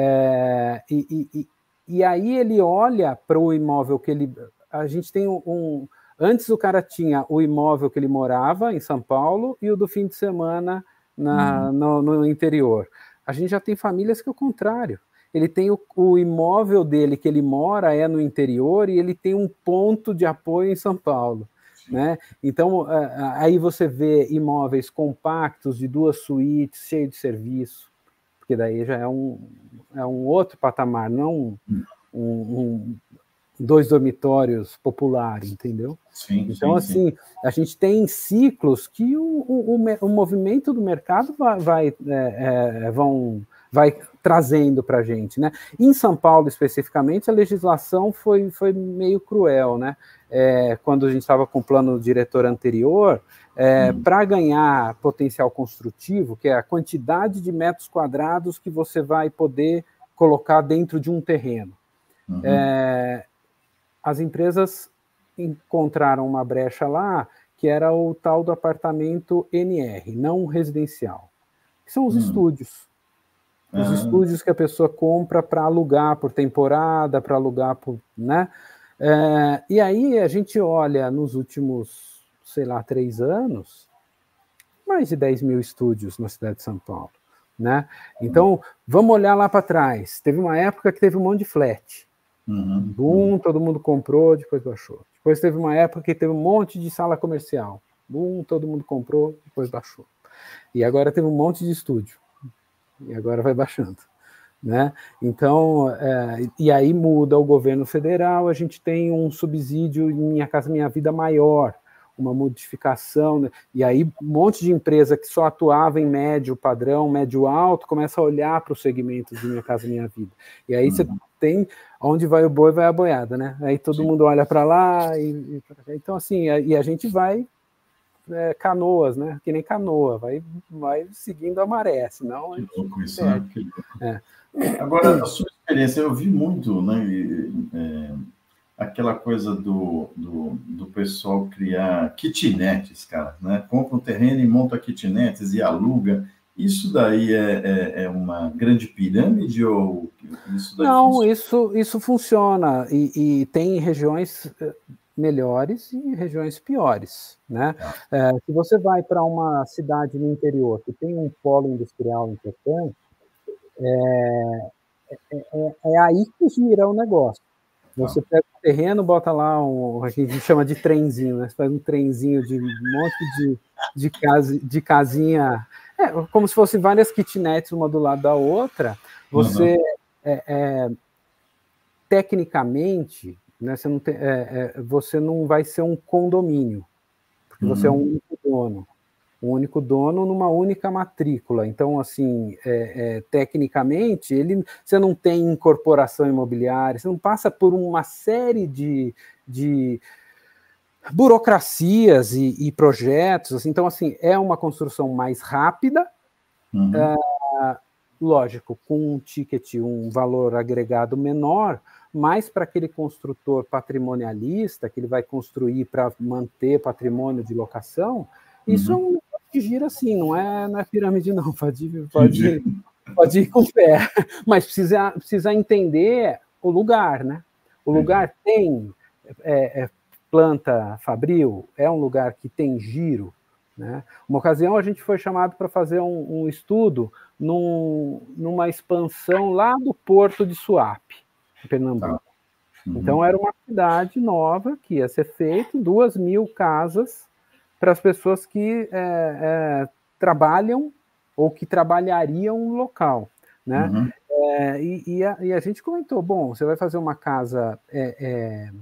É, e, e, e aí ele olha para o imóvel que ele... A gente tem um... um antes o cara tinha o imóvel que ele morava em São Paulo e o do fim de semana na, uhum. no, no interior. A gente já tem famílias que é o contrário. Ele tem o, o imóvel dele que ele mora é no interior e ele tem um ponto de apoio em São Paulo. Né? Então, aí você vê imóveis compactos de duas suítes, cheio de serviço, porque daí já é um, é um outro patamar, não um, um, um dois dormitórios popular, entendeu? Sim, então, sim, assim, sim. a gente tem ciclos que o, o, o, o movimento do mercado vai, vai, é, é, vão, vai trazendo para a gente, né? Em São Paulo, especificamente, a legislação foi, foi meio cruel, né? É, quando a gente estava com o plano diretor anterior, é, hum. para ganhar potencial construtivo, que é a quantidade de metros quadrados que você vai poder colocar dentro de um terreno, uhum. é, as empresas encontraram uma brecha lá, que era o tal do apartamento N R, não residencial, que são os hum. estúdios. Os ah. estúdios que a pessoa compra para alugar por temporada, para alugar por... né? É, e aí a gente olha nos últimos, sei lá, três anos, mais de dez mil estúdios na cidade de São Paulo, né? Então, vamos olhar lá para trás. Teve uma época que teve um monte de flat. Uhum. Boom, todo mundo comprou, depois baixou. Depois teve uma época que teve um monte de sala comercial. Boom, todo mundo comprou, depois baixou. E agora teve um monte de estúdio. E agora vai baixando. Né? Então, é, e aí muda o governo federal, a gente tem um subsídio em Minha Casa Minha Vida maior, uma modificação, né? E aí um monte de empresa que só atuava em médio padrão, médio alto, começa a olhar para os segmentos de Minha Casa Minha Vida. E aí uhum. você tem onde vai o boi, vai a boiada, né? Aí todo Sim. mundo olha para lá, e, e, então assim, a, e a gente vai é, canoas, né? Que nem canoa, vai, vai seguindo a maré, senão... Que louco isso, né? Que louco. É. Agora, a sua experiência, eu vi muito, né, é, aquela coisa do, do, do pessoal criar kitnets, cara, né? Compra um terreno e monta kitnets e aluga. Isso daí é, é, é uma grande pirâmide ou isso daí Não, funciona? isso, isso funciona e, e tem regiões melhores e regiões piores, né? Ah. É, se você vai para uma cidade no interior que tem um polo industrial importante, É, é, é aí que gira o negócio. Você ah. pega o terreno, bota lá um, a gente chama de trenzinho, né? Você faz um trenzinho de um monte de, de, casa, de casinha, é, como se fossem várias kitnets uma do lado da outra. Você, uhum. é, é, tecnicamente, né, você, não tem, é, é, você não vai ser um condomínio, porque uhum. você é um único dono. Um único dono numa única matrícula. Então, assim, é, é, tecnicamente, ele, você não tem incorporação imobiliária, você não passa por uma série de, de burocracias e, e projetos. Assim, então, assim, é uma construção mais rápida, uhum. é, lógico, com um ticket, um valor agregado menor, mas para aquele construtor patrimonialista, que ele vai construir para manter patrimônio de locação, isso uhum. é um que gira assim, não é, não é pirâmide, não. Pode ir, pode ir, pode ir com fé, mas precisa, precisa entender o lugar, né? O lugar tem é, é, planta fabril, é um lugar que tem giro, né? Uma ocasião a gente foi chamado para fazer um, um estudo num, numa expansão lá do Porto de Suape, em Pernambuco. Uhum. Então era uma cidade nova que ia ser feita, duas mil casas para as pessoas que é, é, trabalham ou que trabalhariam no local, né? Uhum. É, e, e, a, e a gente comentou, bom, você vai fazer uma casa, é, é,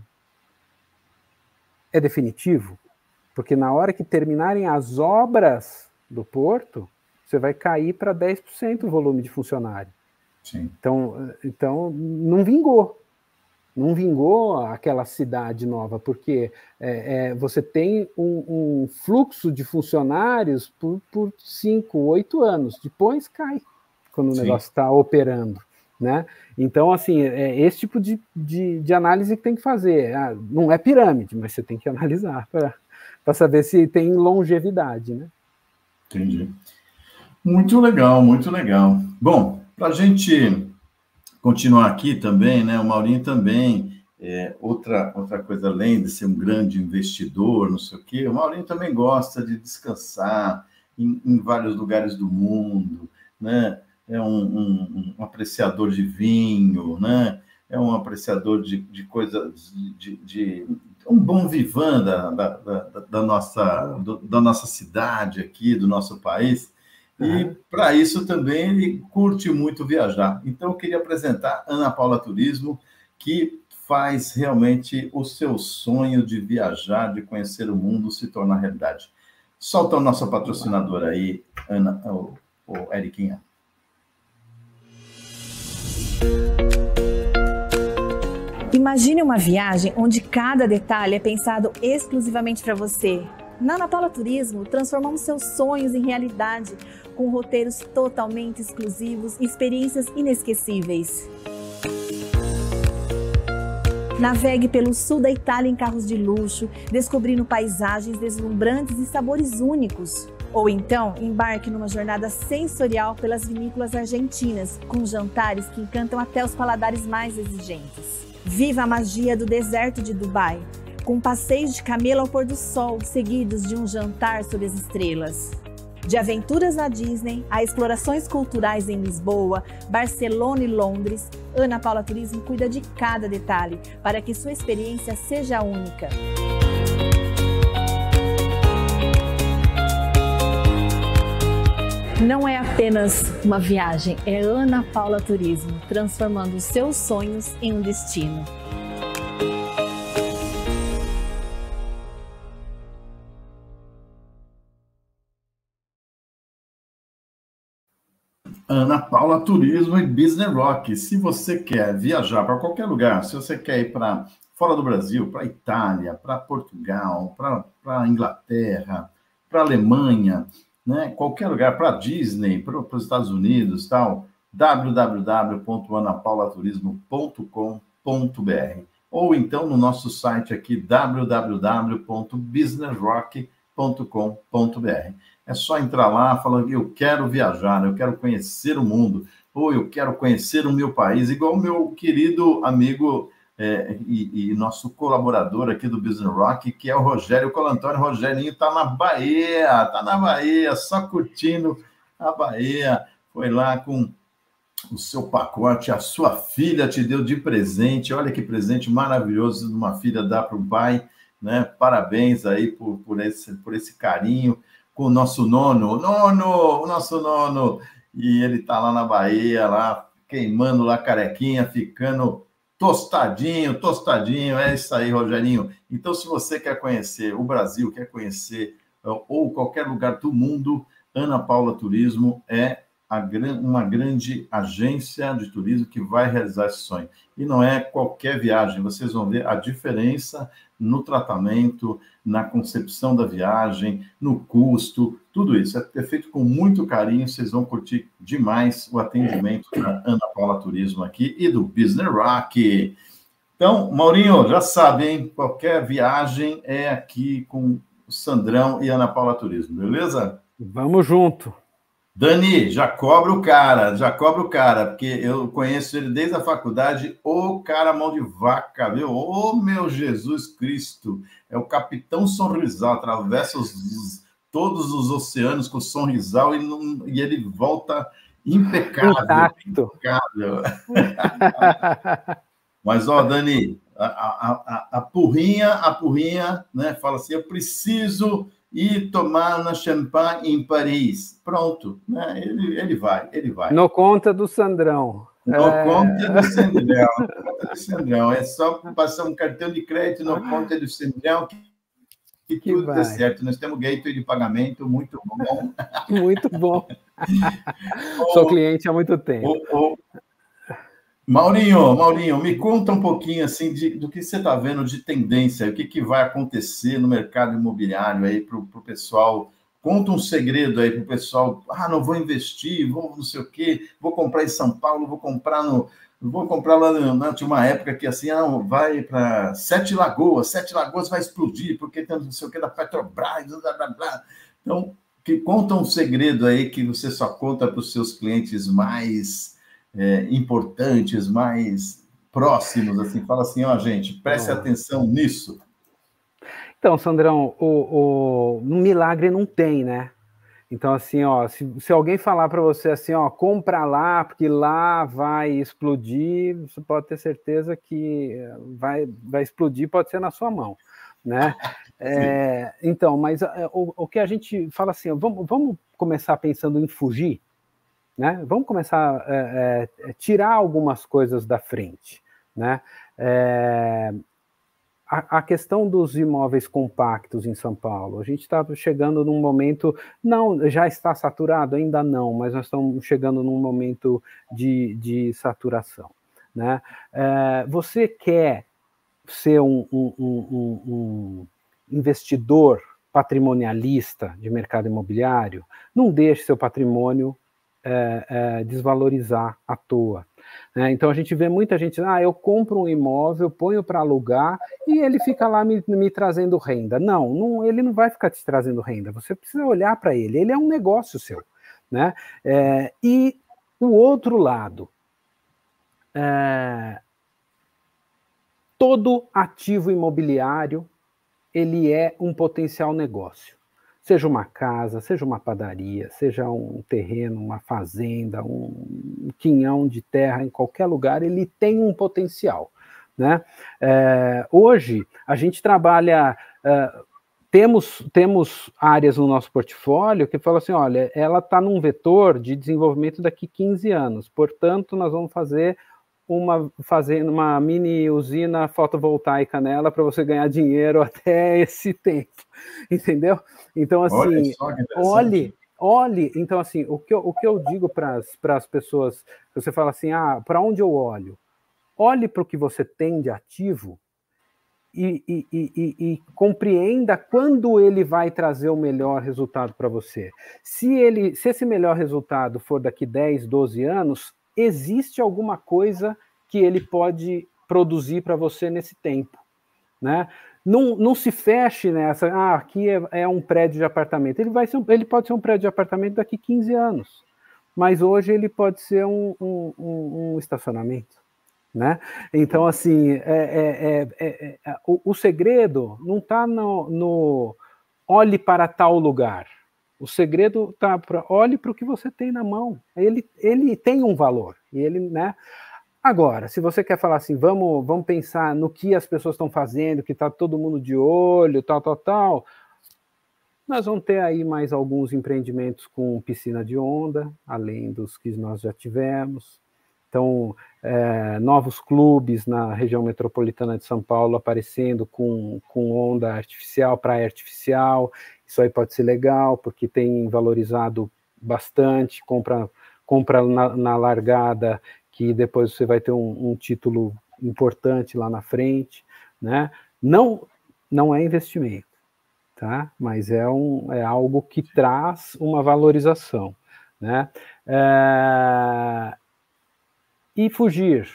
é definitivo? Porque na hora que terminarem as obras do porto, você vai cair para dez por cento o volume de funcionário. Sim. Então, então, não vingou. Não vingou aquela cidade nova, porque é, é, você tem um, um fluxo de funcionários por, por cinco, oito anos. Depois cai, quando o Sim. negócio está operando, né? Então, assim, é esse tipo de, de, de análise que tem que fazer. Ah, não é pirâmide, mas você tem que analisar para para saber se tem longevidade, né? Entendi. Muito legal, muito legal. Bom, para a gente continuar aqui também, né? O Maurinho também, é, outra, outra coisa, além de ser um grande investidor, não sei o quê, o Maurinho também gosta de descansar em, em vários lugares do mundo, né? É um, um, um apreciador de vinho, né? É um apreciador de, de coisas, de, de um bom vivan da, da, da, da, nossa, do, da nossa cidade aqui, do nosso país. E, uhum. para isso, também ele curte muito viajar. Então, eu queria apresentar a Ana Paula Turismo, que faz realmente o seu sonho de viajar, de conhecer o mundo, se tornar realidade. Solta o nosso patrocinador aí, Ana, o, o Eriquinha. Imagine uma viagem onde cada detalhe é pensado exclusivamente para você. Na Ana Paula Turismo, transformamos seus sonhos em realidade, com roteiros totalmente exclusivos e experiências inesquecíveis. Navegue pelo sul da Itália em carros de luxo, descobrindo paisagens deslumbrantes e sabores únicos. Ou então, embarque numa jornada sensorial pelas vinícolas argentinas, com jantares que encantam até os paladares mais exigentes. Viva a magia do deserto de Dubai, com passeios de camelo ao pôr do sol, seguidos de um jantar sob as estrelas. De aventuras na Disney, a explorações culturais em Lisboa, Barcelona e Londres, Ana Paula Turismo cuida de cada detalhe para que sua experiência seja única. Não é apenas uma viagem, é Ana Paula Turismo, transformando os seus sonhos em um destino. Ana Paula Turismo e Business Rock. Se você quer viajar para qualquer lugar, se você quer ir para fora do Brasil, para Itália, para Portugal, para a Inglaterra, para a Alemanha, né? Qualquer lugar, para a Disney, para os Estados Unidos, tal, w w w ponto ana paula turismo ponto com ponto b r ou então no nosso site aqui, w w w ponto business rock ponto com ponto b r. É só entrar lá, falando, eu quero viajar, eu quero conhecer o mundo, ou eu quero conhecer o meu país, igual o meu querido amigo é, e, e nosso colaborador aqui do Business Rock, que é o Rogério Colantoni. O Rogerinho está na Bahia, está na Bahia, só curtindo a Bahia. Foi lá com o seu pacote, a sua filha te deu de presente. Olha que presente maravilhoso de uma filha dar para o pai, né? Parabéns aí por, por, esse, por esse carinho com o nosso nono, nono, o nosso nono. E ele está lá na Bahia, lá queimando lá carequinha, ficando tostadinho, tostadinho. É isso aí, Rogerinho. Então, se você quer conhecer o Brasil, quer conhecer ou qualquer lugar do mundo, Ana Paula Turismo é a, uma grande agência de turismo que vai realizar esse sonho. E não é qualquer viagem, vocês vão ver a diferença no tratamento, na concepção da viagem, no custo, tudo isso é feito com muito carinho, vocês vão curtir demais o atendimento da Ana Paula Turismo aqui e do Business Rock. Então, Maurinho, já sabe, hein? Qualquer viagem é aqui com o Sandrão e Ana Paula Turismo, beleza? Vamos junto. Dani, já cobra o cara, já cobra o cara, porque eu conheço ele desde a faculdade, o cara mão de vaca, viu? Ô, meu Jesus Cristo! É o Capitão Sorrisal, atravessa os, todos os oceanos com o Sorrisal e, não, e ele volta impecável. Intacto. Impecável. Mas, ó, Dani, a, a, a, a Purrinha, a Purrinha, né, fala assim, eu preciso ir tomar na Champagne em Paris. Pronto, né? Ele, ele vai, ele vai. No conta do Sandrão. No é... conta do Sandrão. No conta do Sandrão. É só passar um cartão de crédito no conta do Sandrão que, que, que tudo vai. Dá certo. Nós temos gateway de pagamento muito bom. Muito bom. Sou cliente há muito tempo. O, o... Maurinho, Maurinho, me conta um pouquinho assim de, do que você está vendo de tendência, o que, que vai acontecer no mercado imobiliário aí para o pessoal. Conta um segredo aí para o pessoal. Ah, não vou investir, vou não sei o quê, vou comprar em São Paulo, vou comprar no. Vou comprar lá na tinha uma época que assim, ah, vai para Sete Lagoas, Sete Lagoas vai explodir, porque tem não sei o que da Petrobras, blá, blá, blá. Então, que conta um segredo aí que você só conta para os seus clientes mais. É, importantes, mais próximos, assim, fala assim, ó, gente, preste atenção nisso. Então, Sandrão, o, o, um milagre não tem, né? Então, assim, ó, se, se alguém falar para você assim, ó, compra lá, porque lá vai explodir, você pode ter certeza que vai, vai explodir, pode ser na sua mão, né? É, então, mas o, o que a gente fala assim, ó, vamos, vamos começar pensando em fugir, né? Vamos começar a é, é, tirar algumas coisas da frente, né? É, a, a questão dos imóveis compactos em São Paulo, a gente está chegando num momento, não, já está saturado? Ainda não, mas nós estamos chegando num momento de, de saturação, né? É, você quer ser um, um, um, um investidor patrimonialista de mercado imobiliário? Não deixe seu patrimônio É, é, desvalorizar à toa, né? Então a gente vê muita gente, ah, eu compro um imóvel, ponho para alugar e ele fica lá me, me trazendo renda. Não, não, ele não vai ficar te trazendo renda, você precisa olhar para ele, ele é um negócio seu, né? É, e o outro lado, é, todo ativo imobiliário, ele é um potencial negócio. Seja uma casa, seja uma padaria, seja um terreno, uma fazenda, um quinhão de terra, em qualquer lugar, ele tem um potencial, né? É, hoje, a gente trabalha, é, temos, temos áreas no nosso portfólio que falam assim, olha, ela está num vetor de desenvolvimento daqui quinze anos, portanto, nós vamos fazer uma, fazer uma mini usina fotovoltaica nela para você ganhar dinheiro até esse tempo, entendeu? Então, assim, olhe, olhe, então, assim, o que eu, o que eu digo para as pessoas, você fala assim, ah, para onde eu olho? Olhe para o que você tem de ativo e, e, e, e, e compreenda quando ele vai trazer o melhor resultado para você. Se, ele, se esse melhor resultado for daqui dez, doze anos, existe alguma coisa que ele pode produzir para você nesse tempo, né? Não, não se feche nessa, ah, aqui é, é um prédio de apartamento. Ele, vai ser, ele pode ser um prédio de apartamento daqui quinze anos, mas hoje ele pode ser um, um, um, um estacionamento, né? Então, assim, é, é, é, é, o, o segredo não está no, no olhe para tal lugar. O segredo está para olhe para o que você tem na mão. Ele, ele tem um valor. E ele, né? Agora, se você quer falar assim, vamos, vamos pensar no que as pessoas estão fazendo, que está todo mundo de olho, tal, tal, tal, nós vamos ter aí mais alguns empreendimentos com piscina de onda, além dos que nós já tivemos. Então, é, novos clubes na região metropolitana de São Paulo aparecendo com, com onda artificial, praia artificial. Isso aí pode ser legal, porque tem valorizado bastante, compra, compra na, na largada, que depois você vai ter um, um título importante lá na frente, né? Não, não é investimento, tá? Mas é, um, é algo que traz uma valorização, né? É... E fugir.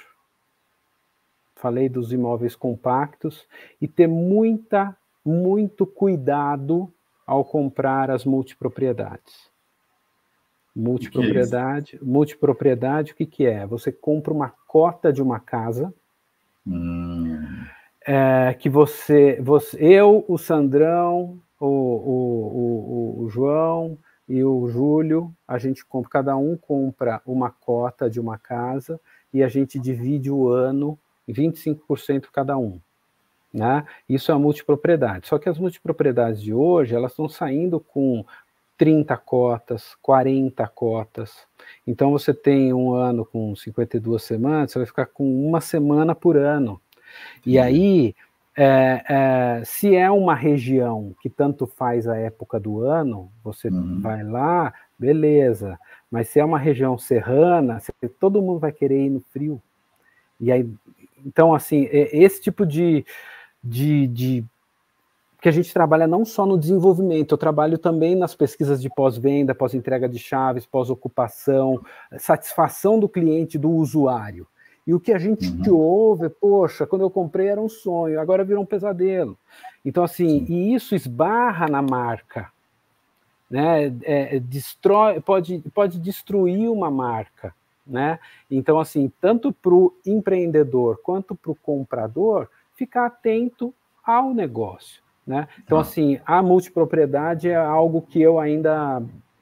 Falei dos imóveis compactos e ter muita, muito cuidado ao comprar as multipropriedades. Multipropriedade, o multipropriedade, o que, que é? Você compra uma cota de uma casa, hum. é, que você, você, eu, o Sandrão, o, o, o, o João e o Júlio, a gente compra, cada um compra uma cota de uma casa e a gente divide o ano em vinte e cinco por cento cada um. Né? Isso é a multipropriedade. Só que as multipropriedades de hoje, elas estão saindo com trinta cotas, quarenta cotas. Então você tem um ano com cinquenta e duas semanas, você vai ficar com uma semana por ano. E aí, é, é, se é uma região que tanto faz a época do ano, você uhum. vai lá, beleza. Mas se é uma região serrana, todo mundo vai querer ir no frio. E aí, então, assim, esse tipo de, de, de que a gente trabalha não só no desenvolvimento, eu trabalho também nas pesquisas de pós-venda, pós-entrega de chaves, pós-ocupação, satisfação do cliente, do usuário. E o que a gente uhum. ouve é, poxa, quando eu comprei era um sonho, agora virou um pesadelo. Então, assim, e isso esbarra na marca, né? É, destrói, pode, pode destruir uma marca, né? Então, assim, tanto para o empreendedor quanto para o comprador, ficar atento ao negócio, né? Então, ah. assim, a multipropriedade é algo que eu ainda...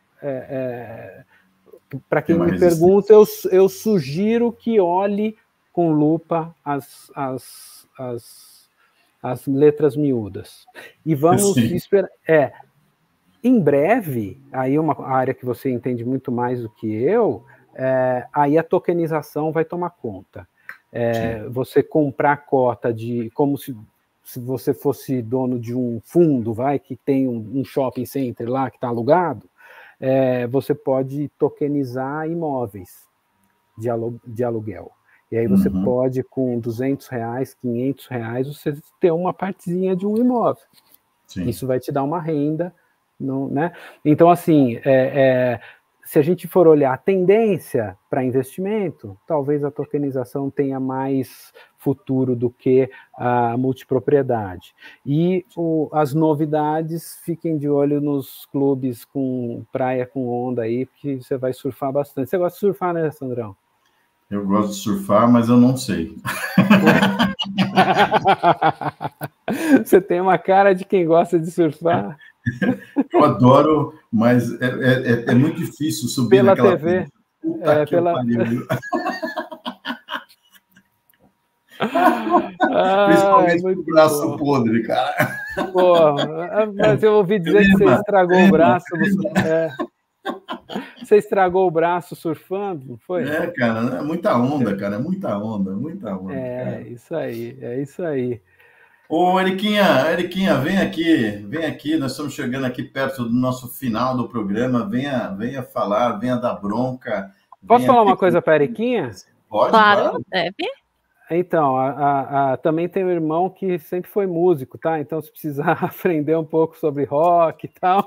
É, é, para quem me pergunta, eu, eu sugiro que olhe com lupa as, as, as, as letras miúdas. E vamos Sim. esperar... É, em breve, aí uma área que você entende muito mais do que eu, é, aí a tokenização vai tomar conta. É, você comprar cota de... como se, se você fosse dono de um fundo, vai, que tem um, um shopping center lá que está alugado, É, você pode tokenizar imóveis de, alu de aluguel. E aí você uhum. pode, com duzentos reais, quinhentos reais, você ter uma partezinha de um imóvel. Sim. Isso vai te dar uma renda. No, né? Então, assim, é, é, se a gente for olhar a tendência para investimento, talvez a tokenização tenha mais futuro do que a multipropriedade. E o, as novidades, fiquem de olho nos clubes com praia com onda aí, porque você vai surfar bastante. Você gosta de surfar, né, Sandrão? Eu gosto de surfar, mas eu não sei. Você tem uma cara de quem gosta de surfar. Eu adoro, mas é, é, é muito difícil subir pela naquela... T V. É, pela... ah, Principalmente com o braço bom. podre, cara. Pô, mas eu ouvi dizer que você estragou o braço. É. Você estragou o braço surfando, não foi? É, cara, é muita onda, cara, é muita onda, muita onda. É, cara. isso aí, é isso aí. Ô, Eriquinha, Eriquinha, vem aqui, vem aqui, nós estamos chegando aqui perto do nosso final do programa, venha, venha falar, venha dar bronca. Posso falar uma coisa para a Eriquinha? Pode, claro, claro. deve. Então, a, a, a, também tem um irmão que sempre foi músico, tá? Então, se precisar aprender um pouco sobre rock e tal...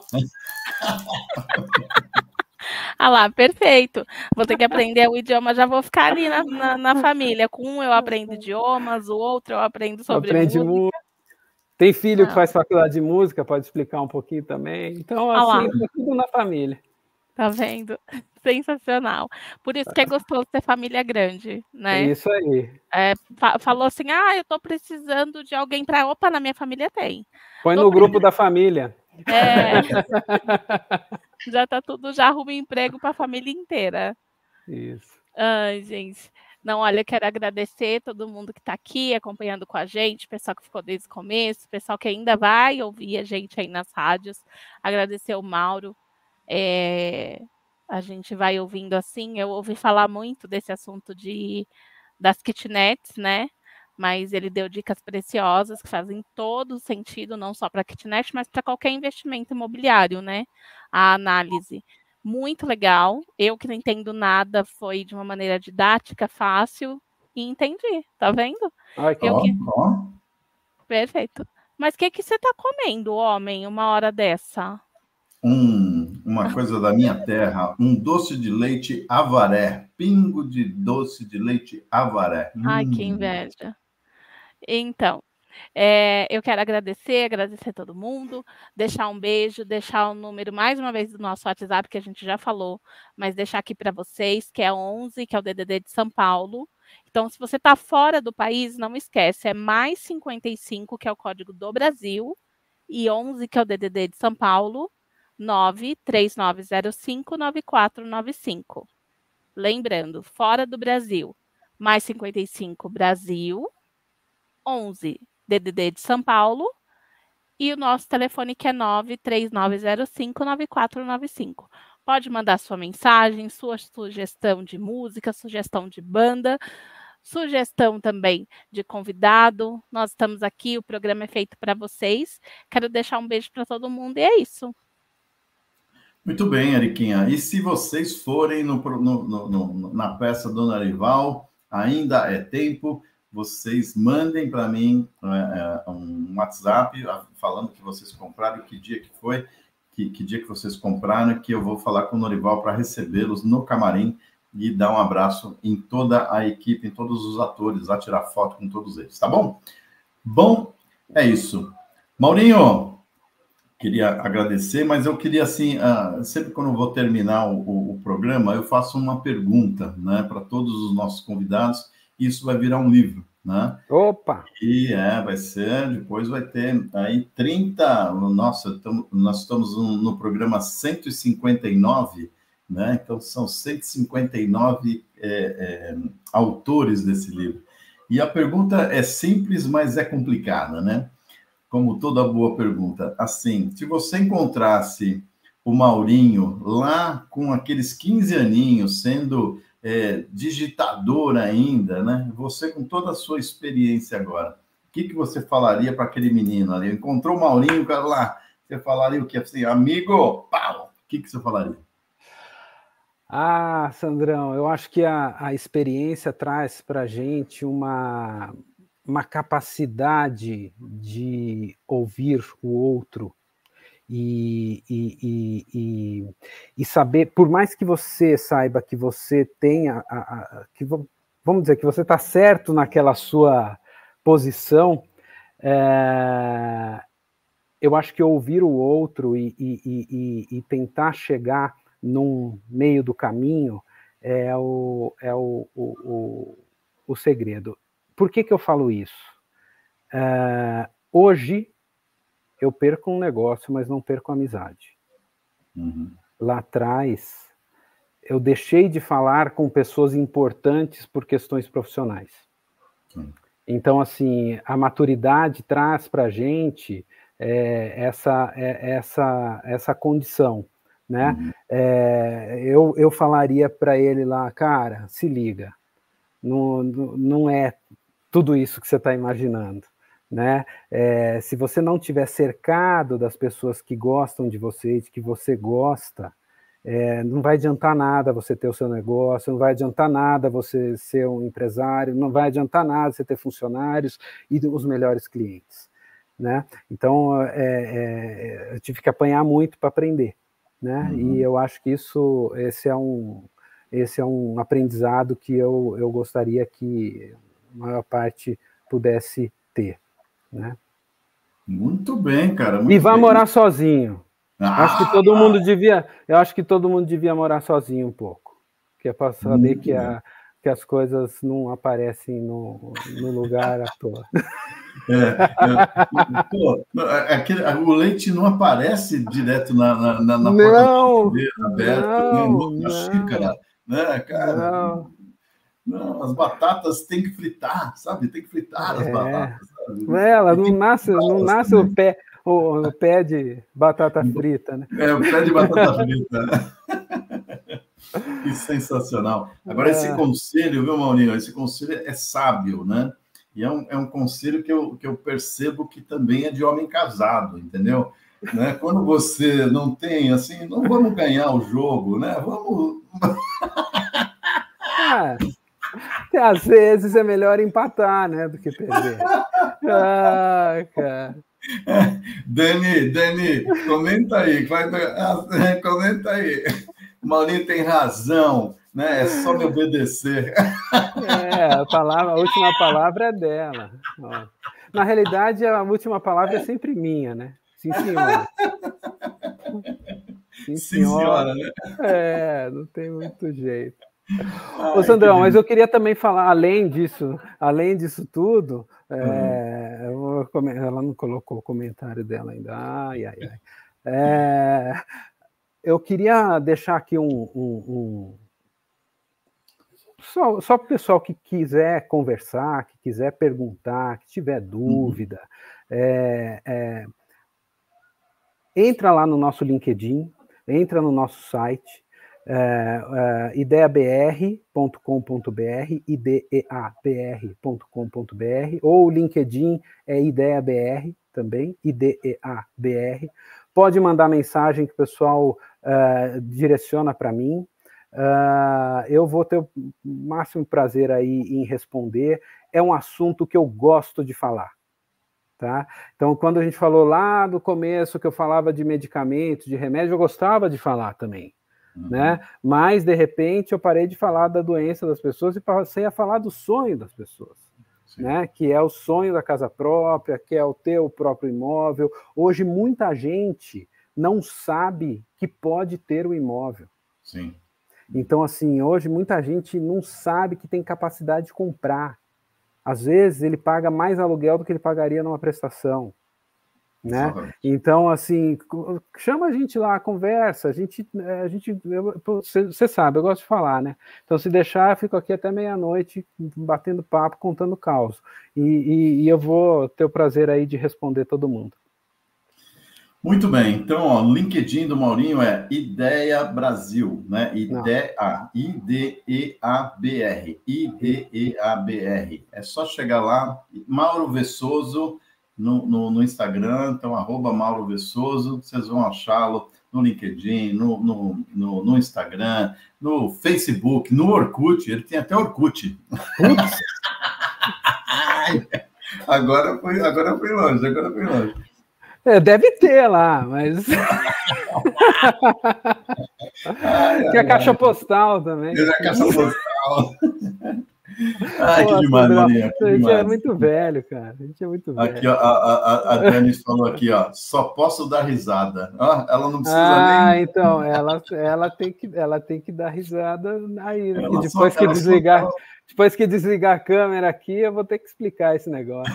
Ah lá, perfeito. Vou ter que aprender o idioma, já vou ficar ali na, na, na família. Com um eu aprendo idiomas, o outro eu aprendo sobre Aprende música. música. Tem filho ah. que faz faculdade de música, pode explicar um pouquinho também. Então, assim, tá tudo na família. Tá vendo? Sensacional. Por isso que é gostoso ter família grande, né? É isso aí. É, fa falou assim, ah, eu tô precisando de alguém para... Opa, na minha família tem. Põe tô no precisando... grupo da família. É. Já tá tudo, já arruma emprego para a família inteira. Isso. Ai, gente. Não, olha, eu quero agradecer todo mundo que está aqui acompanhando com a gente, pessoal que ficou desde o começo, pessoal que ainda vai ouvir a gente aí nas rádios. Agradecer o Mauro. É, a gente vai ouvindo assim. Eu ouvi falar muito desse assunto de, das kitnets, né? Mas ele deu dicas preciosas que fazem todo sentido, não só para kitnet, mas para qualquer investimento imobiliário, né? A análise. Muito legal. Eu que não entendo nada, foi de uma maneira didática, fácil, e entendi. Tá vendo? Ai, Eu ó, que... ó. Perfeito. Mas o que, que você tá comendo, homem, uma hora dessa? Um, uma coisa da minha terra, um doce de leite avaré. Pingo de doce de leite avaré. Ai, hum. que inveja. Então, É, eu quero agradecer, agradecer todo mundo, deixar um beijo, deixar o número mais uma vez do nosso WhatsApp, que a gente já falou, mas deixar aqui para vocês, que é onze, que é o D D D de São Paulo. Então, se você está fora do país, não esquece, é mais cinquenta e cinco, que é o código do Brasil, e onze, que é o D D D de São Paulo, nove três nove zero cinco nove quatro nove cinco. Lembrando, fora do Brasil, mais cinquenta e cinco, Brasil, onze, D D D de São Paulo, e o nosso telefone que é nove três nove zero cinco nove quatro nove cinco. Pode mandar sua mensagem, sua sugestão de música, sugestão de banda, sugestão também de convidado. Nós estamos aqui, o programa é feito para vocês. Quero deixar um beijo para todo mundo e é isso. Muito bem, Eriquinha. E se vocês forem no, no, no, no, na peça do Norival, ainda é tempo, vocês mandem para mim é, um WhatsApp falando que vocês compraram, que dia que foi, que, que dia que vocês compraram, que eu vou falar com o Norival para recebê-los no camarim e dar um abraço em toda a equipe, em todos os atores, lá tirar foto com todos eles, tá bom? Bom, é isso. Maurinho, queria agradecer, mas eu queria, assim, uh, sempre quando eu vou terminar o, o, o programa, eu faço uma pergunta, né, para todos os nossos convidados, e isso vai virar um livro, né? Opa! E é, vai ser, depois vai ter aí trinta, nossa, tamo, nós estamos no, no programa cento e cinquenta e nove, né? Então são cento e cinquenta e nove é, é, autores desse livro. E a pergunta é simples, mas é complicada, né? Como toda boa pergunta. Assim, se você encontrasse o Maurinho lá com aqueles quinze aninhos, sendo é, digitador ainda, né? Você com toda a sua experiência agora, o que, que você falaria para aquele menino ali? Encontrou o Maurinho lá, você falaria o quê? Assim, amigo, pau! O que, que você falaria? Ah, Sandrão, eu acho que a, a experiência traz para a gente uma, uma capacidade de ouvir o outro e, e, e, e, e saber, por mais que você saiba que você tenha, a, a, que, vamos dizer, que você está certo naquela sua posição, é, eu acho que ouvir o outro e, e, e, e tentar chegar num meio do caminho é o, é o, o, o, o segredo. Por que que eu falo isso? Uh, hoje eu perco um negócio, mas não perco a amizade. Uhum. Lá atrás eu deixei de falar com pessoas importantes por questões profissionais. Uhum. Então, assim, a maturidade traz para a gente é, essa, é, essa, essa condição. Né? Uhum. É, eu, eu falaria para ele lá, cara, se liga, não, não é tudo isso que você está imaginando, né? É, se você não tiver cercado das pessoas que gostam de você, de que você gosta, é, não vai adiantar nada você ter o seu negócio, não vai adiantar nada você ser um empresário, não vai adiantar nada você ter funcionários e os melhores clientes, né? Então, é, é, eu tive que apanhar muito para aprender. Né? Uhum. E eu acho que isso, esse é um, esse é um aprendizado que eu, eu gostaria que a maior parte pudesse ter, né? Muito bem, cara. Muito e vá bem. morar sozinho. Ah, acho que todo mundo devia, eu acho que todo mundo devia morar sozinho um pouco, que é para saber que, a, que as coisas não aparecem no, no lugar à toa. É, pô, aquele, o leite não aparece direto na, na, na, na não, porta aberta, não, né, na não, xícara, né, cara? Não. Não, as batatas tem que fritar, sabe? Tem que fritar as é. batatas. Sabe? Ela não nasce, não nasce o pé, o, o pé de batata frita, né? É, o pé de batata frita, né? Que sensacional. Agora, é. esse conselho, viu, Maurinho? Esse conselho é sábio, né? E é um, é um conselho que eu, que eu percebo que também é de homem casado, entendeu? Né? Quando você não tem, assim, não vamos ganhar o jogo, né? Vamos... Ah, às vezes é melhor empatar, né, do que perder. Ah, cara. Dani, Dani, comenta aí. Comenta aí. O Maurinho tem razão. Né? É só me obedecer. É, a, palavra, a última palavra é dela. Ó. Na realidade, a última palavra é sempre minha, né? Sim, senhora. Sim, Sim, senhora, né? É, não tem muito jeito. Ai, Ô, Sandrão, mas lindo. eu queria também falar, além disso, além disso tudo, é, Uhum. eu vou come- ela não colocou o comentário dela ainda. Ai, ai, ai. É, eu queria deixar aqui um... um- um- só só para o pessoal que quiser conversar, que quiser perguntar, que tiver dúvida, é, é, entra lá no nosso LinkedIn, entra no nosso site, é, é, ideia b r ponto com ponto b r, I D E A B R ponto com ponto b r, ou o LinkedIn é IdeaBR também, I D E A B R. Pode mandar mensagem que o pessoal uh, direciona para mim. Uh, eu vou ter o máximo prazer aí em responder. É um assunto que eu gosto de falar. Tá? Então, quando a gente falou lá do começo que eu falava de medicamentos, de remédio, eu gostava de falar também, uhum. né? Mas, de repente, eu parei de falar da doença das pessoas e passei a falar do sonho das pessoas, né? Que é o sonho da casa própria, que é o ter o próprio imóvel. Hoje, muita gente não sabe que pode ter o imóvel. Sim. Então, assim, hoje muita gente não sabe que tem capacidade de comprar. Às vezes ele paga mais aluguel do que ele pagaria numa prestação, né? Exatamente. Então, assim, chama a gente lá, conversa, a gente, a gente, você sabe, eu gosto de falar, né? Então, se deixar, eu fico aqui até meia-noite batendo papo, contando caos. E, e, e eu vou ter o prazer aí de responder todo mundo. Muito bem, então, ó, o LinkedIn do Maurinho é Ideia Brasil, né? Ideia, I D E A B R, I D E A B R. É só chegar lá, Mauro Vessoso no, no, no Instagram, então, arroba Mauro Vessoso, vocês vão achá-lo no LinkedIn, no, no, no, no Instagram, no Facebook, no Orkut, ele tem até Orkut. agora, foi, agora foi longe, agora foi longe. É, deve ter lá, mas... ai, que é a caixa ai, postal também. É a caixa postal. Ai, Pô, que demais, Maria. A gente é muito velho, cara. A gente é muito velho. Aqui, ó, a, a, a Dani falou aqui, ó, só posso dar risada. Ó, ela não precisa ah, nem... então, ela, ela, tem que, ela tem que dar risada aí, né? Que depois, só, que desligar, só... depois que desligar a câmera aqui, eu vou ter que explicar esse negócio.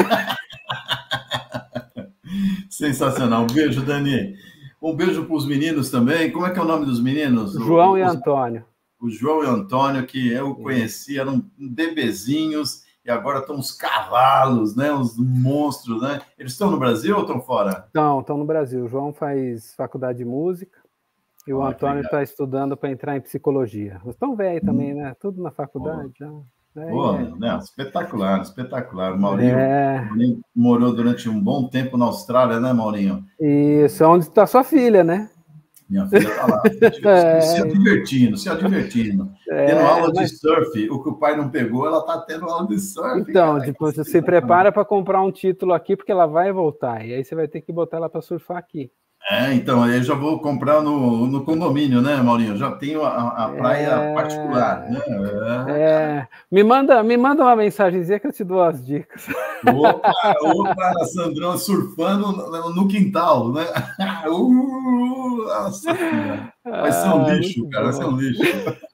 Sensacional. Um beijo, Dani. Um beijo para os meninos também. Como é que é o nome dos meninos? João o, e os, Antônio. O João e Antônio, que eu conheci, eram bebezinhos, e agora estão uns cavalos, né? Uns monstros, né? Eles estão no Brasil ou estão fora? Não, estão no Brasil. O João faz faculdade de música e o ah, Antônio está estudando para entrar em psicologia. Eles estão velhos hum. também, né? Tudo na faculdade já. É, Pô, é. Né? Espetacular, espetacular. O Maurinho, é... Maurinho morou durante um bom tempo na Austrália, né, Maurinho? Isso, onde está sua filha, né? Minha filha está lá, é... se divertindo, se divertindo. É... Tendo aula mas... de surf, o que o pai não pegou, ela está tendo aula de surf. Então, cara, tipo, você se prepara para comprar um título aqui, porque ela vai voltar, e aí você vai ter que botar ela para surfar aqui. É, então, eu já vou comprar no, no condomínio, né, Maurinho? Já tenho a, a praia é... particular, né? É... é... Me manda, me manda uma mensagenzinha que eu te dou as dicas. Opa, opa, Sandrão surfando no, no quintal, né? Uh, nossa, vai ser um lixo, ah, cara, vai ser um lixo.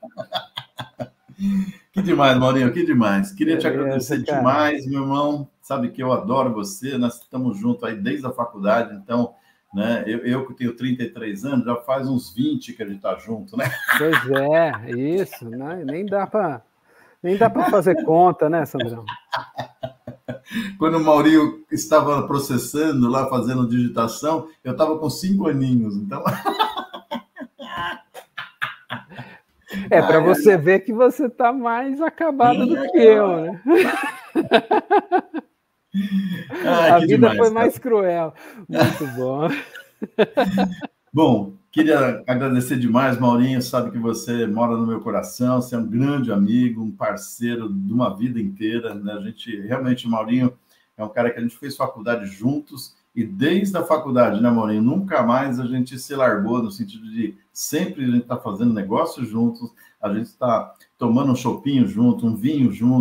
Que demais, Maurinho, que demais. Queria te Beleza, agradecer cara. demais, meu irmão. Sabe que eu adoro você, nós estamos juntos aí desde a faculdade, então... Né? Eu, eu que tenho trinta e três anos, já faz uns vinte que a gente está junto, né? Pois é, isso, né? Nem dá para nem dá para fazer conta, né, Sandrão? Quando o Maurinho estava processando lá, fazendo digitação, eu estava com cinco aninhos, então... É, para você ai, ver que você está mais acabado do que eu, né? Ai, a vida demais, foi mais cara. cruel. Muito bom. Bom, queria agradecer demais, Maurinho. Sabe que você mora no meu coração, você é um grande amigo, um parceiro de uma vida inteira, né? A gente, realmente, o Maurinho é um cara que a gente fez faculdade juntos e desde a faculdade, né, Maurinho? Nunca mais a gente se largou, no sentido de sempre a gente está fazendo negócio juntos, a gente está tomando um chopinho junto, um vinho junto,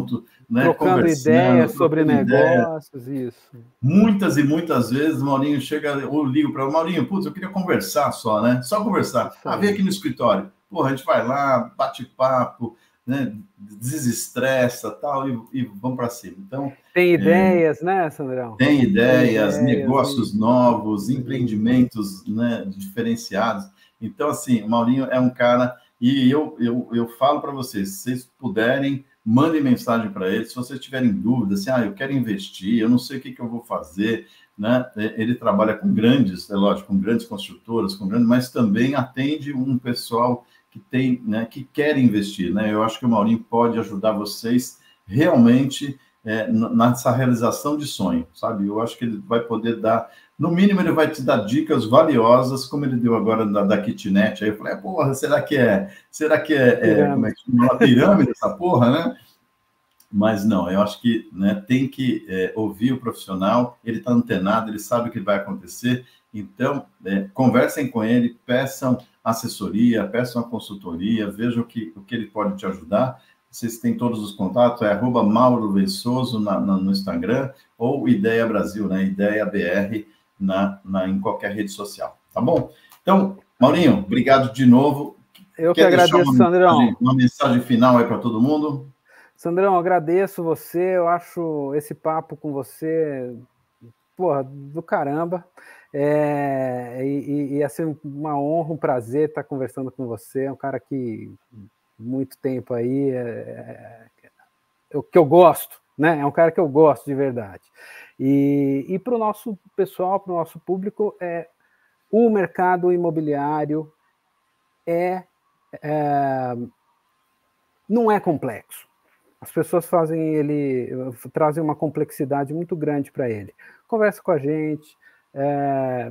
né, trocando ideias sobre negócios, ideia. Isso. Muitas e muitas vezes o Maurinho chega, eu ligo para o Maurinho, putz, eu queria conversar só, né? Só conversar. Ah, vem aqui no escritório. Porra, a gente vai lá, bate papo, né? Desestressa tal, e, e vamos para cima. Então, tem ideias, é, né, Sandrão? Tem ideias, tem ideias negócios e... novos, empreendimentos, né, diferenciados. Então, assim, o Maurinho é um cara, e eu, eu, eu falo para vocês, se vocês puderem, mandem mensagem para ele, se vocês tiverem dúvidas, assim, ah, eu quero investir, eu não sei o que, que eu vou fazer, né? Ele trabalha com grandes, é lógico, com grandes construtoras, com grandes, mas também atende um pessoal que tem, né, que quer investir, né? Eu acho que o Maurinho pode ajudar vocês realmente é, nessa realização de sonho, sabe? Eu acho que ele vai poder dar, no mínimo ele vai te dar dicas valiosas, como ele deu agora da, da kitnet. Aí eu falei, porra, será que é, será que é, é como é que chama? Uma pirâmide essa porra, né? Mas não, eu acho que, né, tem que é, ouvir o profissional, ele está antenado, ele sabe o que vai acontecer, então é, conversem com ele, peçam assessoria, peçam a consultoria, vejam o que, o que ele pode te ajudar. Vocês têm todos os contatos, é arroba Mauro Veiçoso na, na, no Instagram, ou Ideia Brasil, né? Ideia B R na, na, em qualquer rede social, tá bom? Então, Maurinho, obrigado de novo. Eu Quer que agradeço, uma Sandrão. Mensagem, uma mensagem final aí para todo mundo? Sandrão, agradeço você, eu acho esse papo com você, porra, do caramba. É, e, e ia ser uma honra, um prazer estar conversando com você. É um cara que muito tempo aí, é, é, que eu gosto, né? É um cara que eu gosto de verdade. E, e para o nosso pessoal, para o nosso público, é, o mercado imobiliário é, é, não é complexo. As pessoas fazem ele, trazem uma complexidade muito grande para ele. Conversa com a gente. É,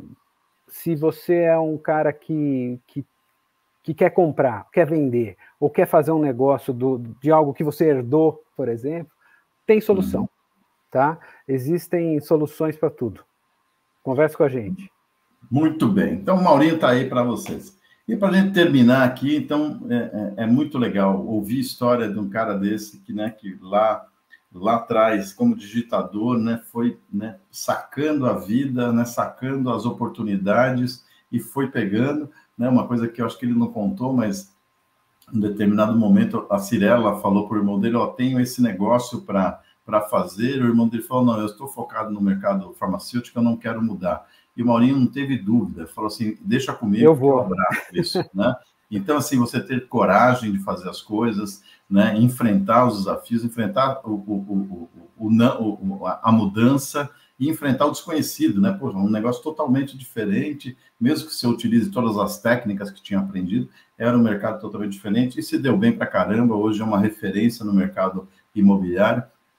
se você é um cara que, que, que quer comprar, quer vender, ou quer fazer um negócio do, de algo que você herdou, por exemplo, tem solução, uhum. Tá? Existem soluções para tudo. Conversa com a gente. Muito bem. Então, o Maurinho está aí para vocês. E para a gente terminar aqui, então, é, é, é muito legal ouvir a história de um cara desse, que, né, que lá... lá atrás, como digitador, né, foi, né, sacando a vida, né, sacando as oportunidades e foi pegando, né, uma coisa que eu acho que ele não contou, mas em determinado momento a Cirela falou para o irmão dele, ó, tenho esse negócio para para fazer, o irmão dele falou, não, eu estou focado no mercado farmacêutico, eu não quero mudar. E o Maurinho não teve dúvida, falou assim, deixa comigo, eu vou. Que eu abraço isso, né? Então, assim, você ter coragem de fazer as coisas, né, enfrentar os desafios, enfrentar o, o, o, o, o, a mudança e enfrentar o desconhecido, né? Pô, um negócio totalmente diferente, mesmo que você utilize todas as técnicas que tinha aprendido, era um mercado totalmente diferente e se deu bem pra caramba, hoje é uma referência no mercado imobiliário.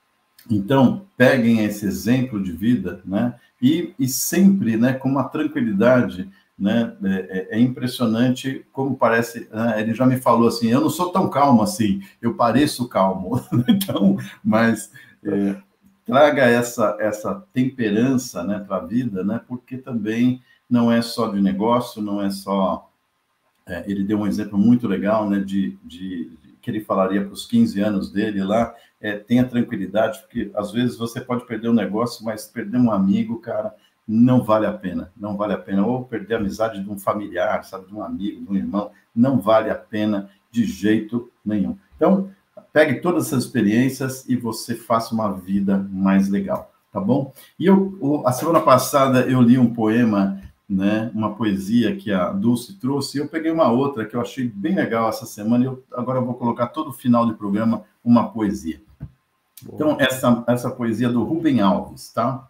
Então, peguem esse exemplo de vida, né? E, e sempre, né, com uma tranquilidade, né? É, é impressionante como parece, né? Ele já me falou assim, eu não sou tão calmo assim, eu pareço calmo, então, mas é, traga essa, essa temperança, né, para a vida, né, porque também não é só de negócio, não é só, é, ele deu um exemplo muito legal, né, de, de, de que ele falaria para os quinze anos dele lá, é, tenha tranquilidade, porque às vezes você pode perder um negócio, mas perder um amigo, cara, não vale a pena, não vale a pena, ou perder a amizade de um familiar, sabe, de um amigo, de um irmão, não vale a pena de jeito nenhum. Então, pegue todas essas experiências e você faça uma vida mais legal, tá bom? E eu, a semana passada eu li um poema, né, uma poesia que a Dulce trouxe, e eu peguei uma outra que eu achei bem legal essa semana, e eu, agora eu vou colocar todo final do programa uma poesia. Então, essa, essa poesia é do Rubem Alves, tá?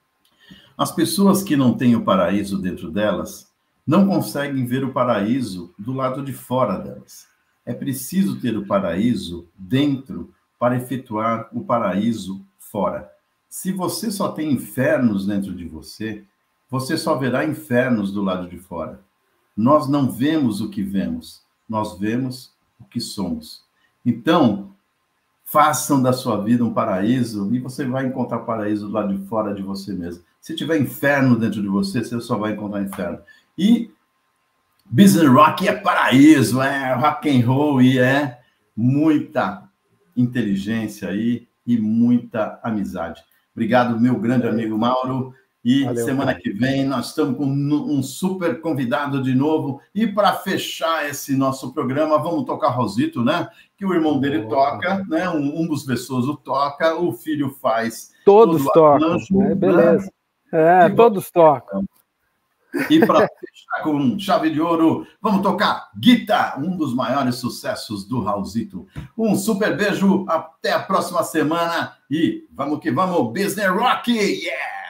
As pessoas que não têm o paraíso dentro delas não conseguem ver o paraíso do lado de fora delas. É preciso ter o paraíso dentro para efetuar o paraíso fora. Se você só tem infernos dentro de você, você só verá infernos do lado de fora. Nós não vemos o que vemos, nós vemos o que somos. Então, façam da sua vida um paraíso e você vai encontrar paraíso do lado de fora de você mesmo. Se tiver inferno dentro de você, você só vai encontrar inferno. E business rock é paraíso, é rock and roll e é muita inteligência aí e muita amizade. Obrigado, meu grande amigo Mauro. E Valeu, semana cara. que vem nós estamos com um super convidado de novo. E para fechar esse nosso programa, vamos tocar Rosito, né? Que o irmão dele oh. toca, né? Um, um dos Bessoso toca, o filho faz. Todos tocam, arranjo, é, beleza. Né? É, e todos tocam. E para fechar com chave de ouro, vamos tocar Guita, um dos maiores sucessos do Raulzito. Um super beijo, até a próxima semana e vamos que vamos, Business Rock! Yeah!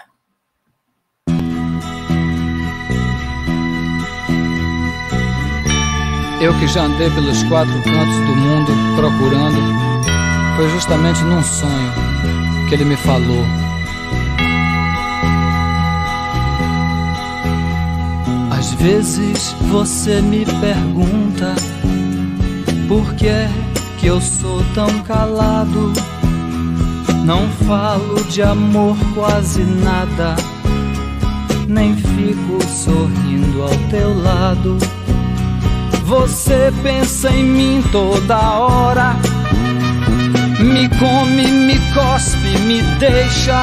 Eu que já andei pelos quatro cantos do mundo procurando, foi justamente num sonho que ele me falou. Às vezes você me pergunta por que é que eu sou tão calado. Não falo de amor quase nada, nem fico sorrindo ao teu lado. Você pensa em mim toda hora, me come, me cospe, me deixa.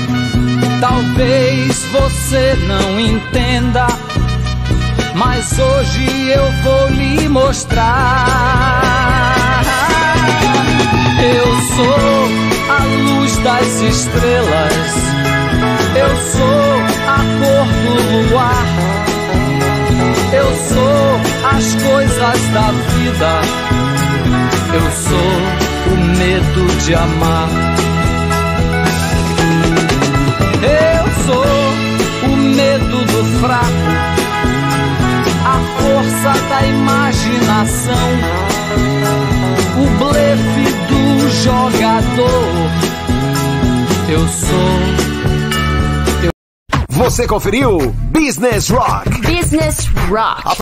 Talvez você não entenda, mas hoje eu vou lhe mostrar. Eu sou a luz das estrelas, eu sou a cor do luar, eu sou as coisas da vida, eu sou o medo de amar. Eu sou o medo do fraco, a força da imaginação, o blefe do jogador. Eu sou. Eu... Você conferiu Business Rock. Business Rock.